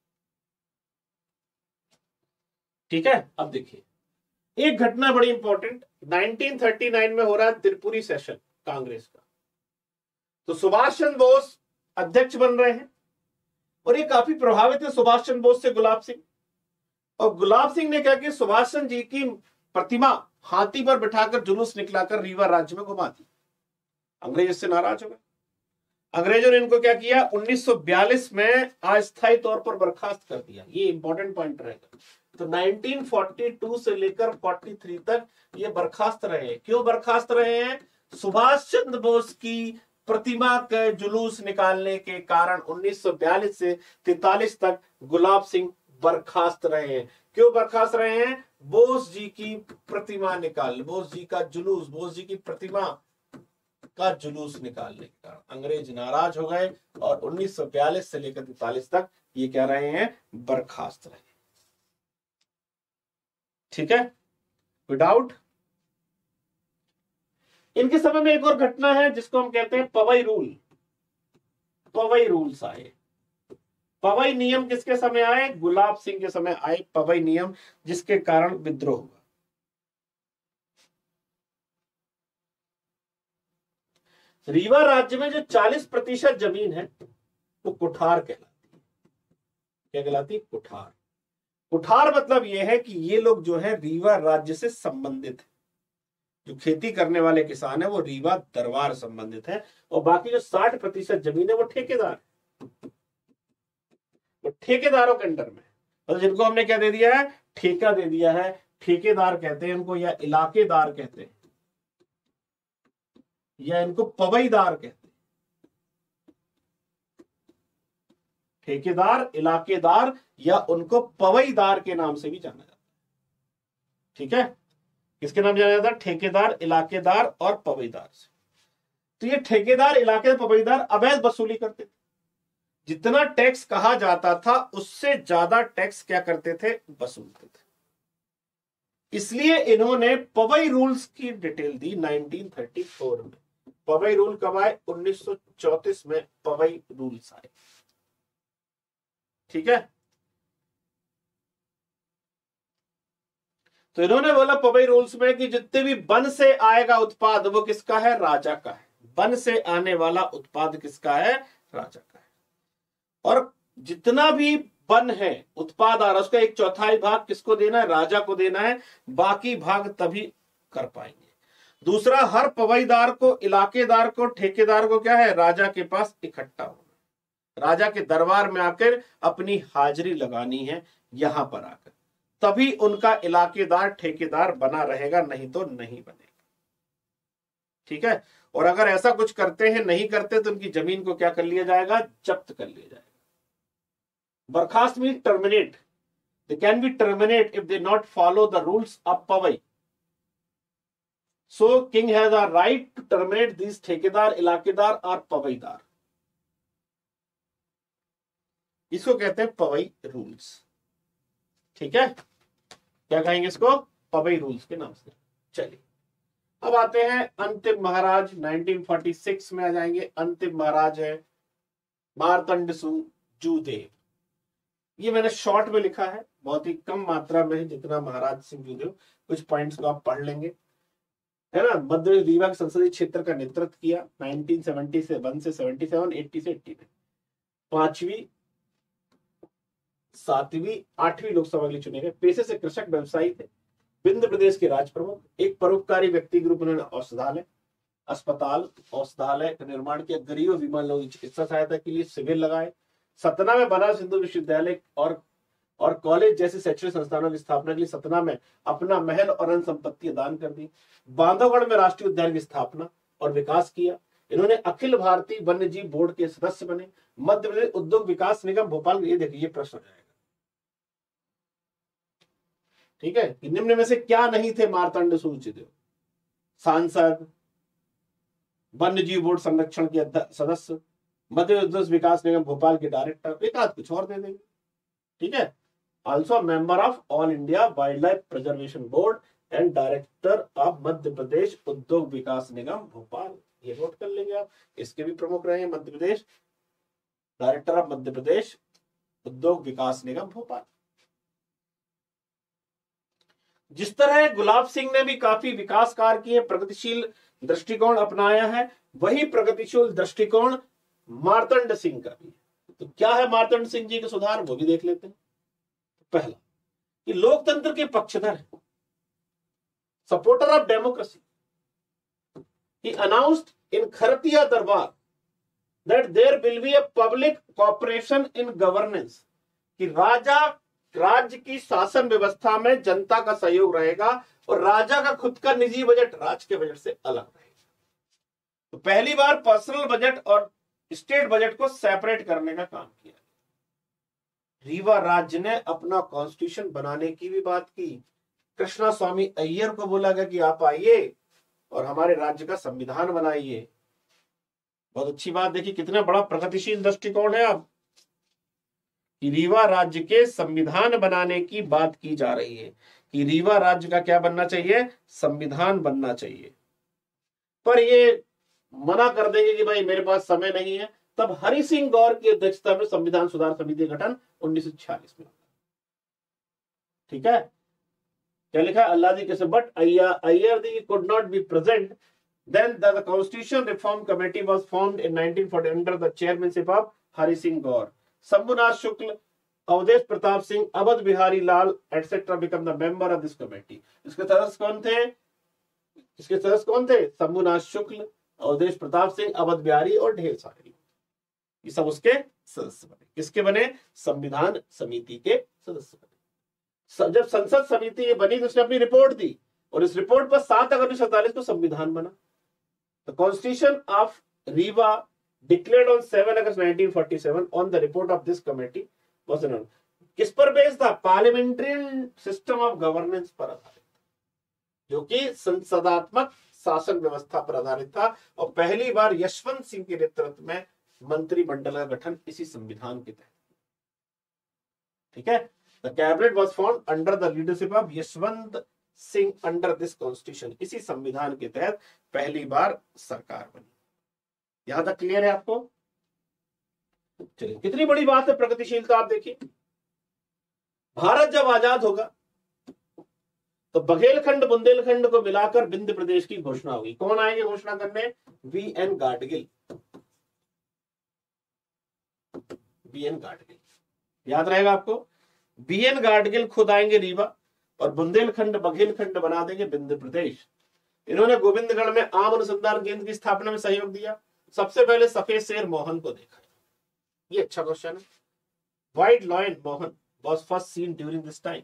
ठीक है, अब देखिए एक घटना बड़ी इंपॉर्टेंट, 1939 में हो रहा है त्रिपुरी सेशन कांग्रेस का। तो सुभाष चंद्र बोस अध्यक्ष बन रहे हैं और ये काफी प्रभावित है सुभाष चंद्र बोस से गुलाब सिंह। और गुलाब सिंह ने क्या किया? सुभाष चंद्र जी की प्रतिमा हाथी पर बिठाकर जुलूस निकलाकर रीवा राज्य में घुमा दी। अंग्रेज इससे नाराज हो गए। अंग्रेजों ने इनको क्या किया? 1942 में अस्थायी तौर पर बर्खास्त कर दिया। ये इंपॉर्टेंट पॉइंट रहेगा। तो 1942 से लेकर 43 तक ये बर्खास्त रहे हैं। क्यों बर्खास्त रहे हैं? सुभाष चंद्र बोस की प्रतिमा के जुलूस निकालने के कारण 1942 से 43 तक गुलाब सिंह बर्खास्त रहे हैं। क्यों बर्खास्त रहे हैं? बोस जी की प्रतिमा निकाल, बोस जी का जुलूस, बोस जी की प्रतिमा का जुलूस निकालने के कारण अंग्रेज नाराज हो गए और 1942 से लेकर 43 तक ये क्या रहे हैं? बर्खास्त रहे। ठीक है, कोई डाउट? इनके समय में एक और घटना है जिसको हम कहते हैं पवई रूल। पवई रूल्स आए। पवई नियम किसके समय आए? गुलाब सिंह के समय आए पवई नियम, जिसके कारण विद्रोह हुआ। रीवा राज्य में जो 40% जमीन है वो कुठार कहलाती है। क्या कहलाती है? कुठार। कुठार मतलब यह है कि ये लोग जो है रीवा राज्य से संबंधित है। जो खेती करने वाले किसान है वो रीवा दरबार संबंधित है, और बाकी जो 60% जमीन है वो ठेकेदार, वो ठेकेदारों के अंडर में। तो जिनको हमने क्या दे दिया है? ठेका दे दिया है। ठेकेदार कहते हैं इनको, या इलाकेदार कहते हैं, या इनको पवईदार कहते हैं। ठेकेदार, इलाकेदार, या उनको पवईदार के नाम से भी जाना जाता है। ठीक है, किसके नाम जाना जाता है? ठेकेदार, इलाकेदार और पवईदार से। तो ये ठेकेदार, इलाकेदार, पवईदार अवैध वसूली करते थे। जितना टैक्स कहा जाता था उससे ज्यादा टैक्स क्या करते थे? वसूलते थे। इसलिए इन्होंने पवई रूल्स की डिटेल दी 1934 में। पवई रूल कब आए? 1934 में पवई रूल्स आए। ठीक है, तो इन्होंने बोला पवई रूल्स में कि जितने भी वन से आएगा उत्पाद वो किसका है? राजा का है। वन से आने वाला उत्पाद किसका है? राजा का है। और जितना भी वन है उत्पाद आ रहा, उसका 1/4 भाग किसको देना है? राजा को देना है। बाकी भाग तभी कर पाएंगे। दूसरा, हर पवईदार को, इलाकेदार को, ठेकेदार को क्या है? राजा के पास इकट्ठा होना, राजा के दरबार में आकर अपनी हाजिरी लगानी है। यहां पर आकर तभी उनका इलाकेदार, ठेकेदार बना रहेगा, नहीं तो नहीं बनेगा। ठीक है, और अगर ऐसा कुछ करते हैं, नहीं करते, तो उनकी जमीन को क्या कर लिया जाएगा? जब्त कर लिया जाएगा। बर्खास्त mean terminate. They can be terminated if they not follow the rules of Pavai. So king has a right to terminate these ठेकेदार, इलाकेदार और पवईदार। इसको कहते हैं पवई रूल्स। ठीक है, क्या कहेंगे इसको, पवई रूल्स के नाम से। चलिए अब आते हैं अंतिम महाराज, 1946 में आ जाएंगे। अंतिम महाराज है मार्तंड सिंह जूदेव। ये मैंने शॉर्ट में लिखा है, बहुत ही कम मात्रा में है जितना महाराज सिंह जूदेव, कुछ पॉइंट्स को आप पढ़ लेंगे, है ना। मध्य रीवा के संसदीय क्षेत्र का नेतृत्व किया 1970 से 1 से 77, 80 से 89, 5वीं 7वीं 8वीं लोकसभा के लिए चुने गए। पेशे से कृषक व्यवसायी थे, विंध्य प्रदेश के राज प्रमुख, एक परोपकारी व्यक्ति के रूप में उन्होंने औषधालय, अस्पताल, औषधालय का निर्माण किया, गरीब और बीमार लोगों की चिकित्सा सहायता के लिए शिविर लगाए, सतना में बनारस हिंदू विश्वविद्यालय और कॉलेज जैसे शैक्षणिक संस्थानों की स्थापना के लिए सतना में अपना महल और अन्य संपत्ति दान कर दी, बांधवगढ़ में राष्ट्रीय उद्यान की स्थापना और विकास किया। इन्होंने अखिल भारतीय वन्य जीव बोर्ड के सदस्य बने। मध्य प्रदेश उद्योग विकास निगम भोपाल, ये देखिए ये प्रश्न जाएगा, ठीक है, कि निम्न में से क्या नहीं थे मार्तंड सूर्यदेव? सांसद, वन्य जीव बोर्ड संरक्षण के सदस्य, मध्य प्रदेश विकास निगम भोपाल के डायरेक्टर, एक आध कुछ और दे देंगे, ठीक है। Also member of all India wild life preservation board and director of Madhya Pradesh Udyog Vikas निगम भोपाल, ये नोट कर लेंगे आप। इसके भी प्रमुख रहे हैं मध्य प्रदेश, डायरेक्टर ऑफ मध्य प्रदेश उद्योग विकास निगम भोपाल। जिस तरह गुलाब सिंह ने भी काफी विकास कार्य किए, प्रगतिशील दृष्टिकोण अपनाया है, वही प्रगतिशील दृष्टिकोण मार्तंड सिंह का भी है। तो क्या है मार्तंड सिंह जी के सुधार, वो भी देख लेते हैं। पहला कि लोकतंत्र के पक्षधर है, supporter of democracy. He announced in Kharatiya Darbar that there will be a public cooperation in governance, कि राज्य की शासन व्यवस्था में जनता का सहयोग रहेगा और राजा का खुद का निजी बजट राज्य के बजट से अलग रहेगा। तो पहली बार पर्सनल बजट और स्टेट बजट को सेपरेट करने का काम किया। रीवा राज्य ने अपना कॉन्स्टिट्यूशन बनाने की भी बात की। कृष्णा स्वामी अय्यर को बोला गया कि आप आइए और हमारे राज्य का संविधान बनाइए। बहुत अच्छी बात, देखिए कितना बड़ा प्रगतिशील दृष्टिकोण है। अब कि रीवा राज्य के संविधान बनाने की बात की जा रही है कि रीवा राज्य का क्या बनना चाहिए, संविधान बनना चाहिए। पर ये मना कर देंगे कि भाई मेरे पास समय नहीं है। तब हरि सिंह गौर की अध्यक्षता में संविधान सुधार समिति गठन 1946 में, ठीक है। क्या लिखा है, अल्लाह दी कसम, but Iyer he could not be present, then the constitution reform committee was formed in 1940 under the chairmanship of Hari Singh Gaur. Shambhunath Shukla, Awadhesh Pratap Singh, Awadh Bihari Lal etcetera become the member of this committee. इसके सदस्य कौन थे? शंभुनाथ शुक्ल, अवधेश प्रताप सिंह, अवध बिहारी और ढेर सारे, ये सब उसके सदस्य बने। किसके बने? संविधान समिति के सदस्य बने। जब संसद समिति बनी तो उसने अपनी रिपोर्ट दी और इस रिपोर्ट पर 7 अगस्त 1947 को संविधान बना। The Constitution of Rewa declared on 7 August 1947 on the report of this committee was announced. किस पर बेस्ड था? पार्लियामेंट्री सिस्टम ऑफ गवर्नेंस पर आधारित, जो कि संसदात्मक शासन व्यवस्था पर आधारित था। और पहली बार यशवंत सिंह के नेतृत्व में मंत्रिमंडल का गठन इसी संविधान के तहत, ठीक है। The cabinet was formed under the leadership of Yashwant Singh under this constitution. इसी संविधान के तहत पहली बार सरकार बनी। यहां तक क्लियर है आपको? चलिए, कितनी बड़ी बात है प्रगतिशीलता। आप देखिए, भारत जब आजाद होगा तो बघेलखंड बुंदेलखंड को मिलाकर विंध्य प्रदेश की घोषणा होगी। कौन आएंगे घोषणा करने? वी.एन. गाडगिल। वी.एन. गाडगिल याद रहेगा आपको। वी.एन. गाडगिल खुद आएंगे रीवा और बुंदेलखंड बघेलखंड बना देंगे विंध्य प्रदेश। इन्होंने गोविंदगढ़ में आम अनुसंधान केंद्र की स्थापना में सहयोग दिया। सबसे पहले सफेद शेर मोहन को देखा। ये अच्छा क्वेश्चन है। White lion Mohan was first seen during this time.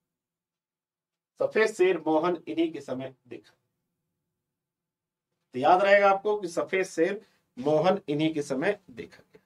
सफेद शेर मोहन इन्हीं के समय देखा। तो याद रहेगा आपको कि सफेद शेर मोहन इन्हीं के समय देखा गया।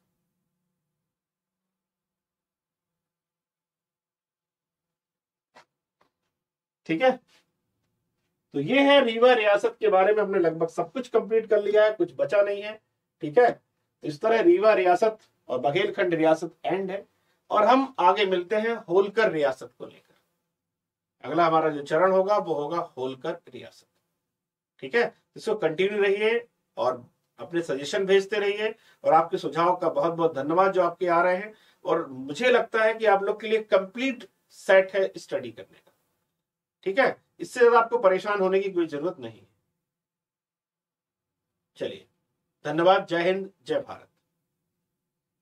ठीक है, तो ये है रीवा रियासत के बारे में। हमने लगभग सब कुछ कंप्लीट कर लिया है, कुछ बचा नहीं है, ठीक है। इस तरह रीवा रियासत और बघेलखंड रियासत एंड है और हम आगे मिलते हैं होलकर रियासत को लेकर। अगला हमारा जो चरण होगा वो होगा होलकर रियासत। ठीक है, इसको कंटिन्यू रहिए और अपने सजेशन भेजते रहिए, और आपके सुझाव का बहुत बहुत धन्यवाद जो आपके आ रहे हैं। और मुझे लगता है कि आप लोग के लिए कंप्लीट सेट है स्टडी करने का। ठीक है, इससे ज्यादा आपको परेशान होने की कोई जरूरत नहीं है। चलिए, धन्यवाद। जय हिंद, जय भारत।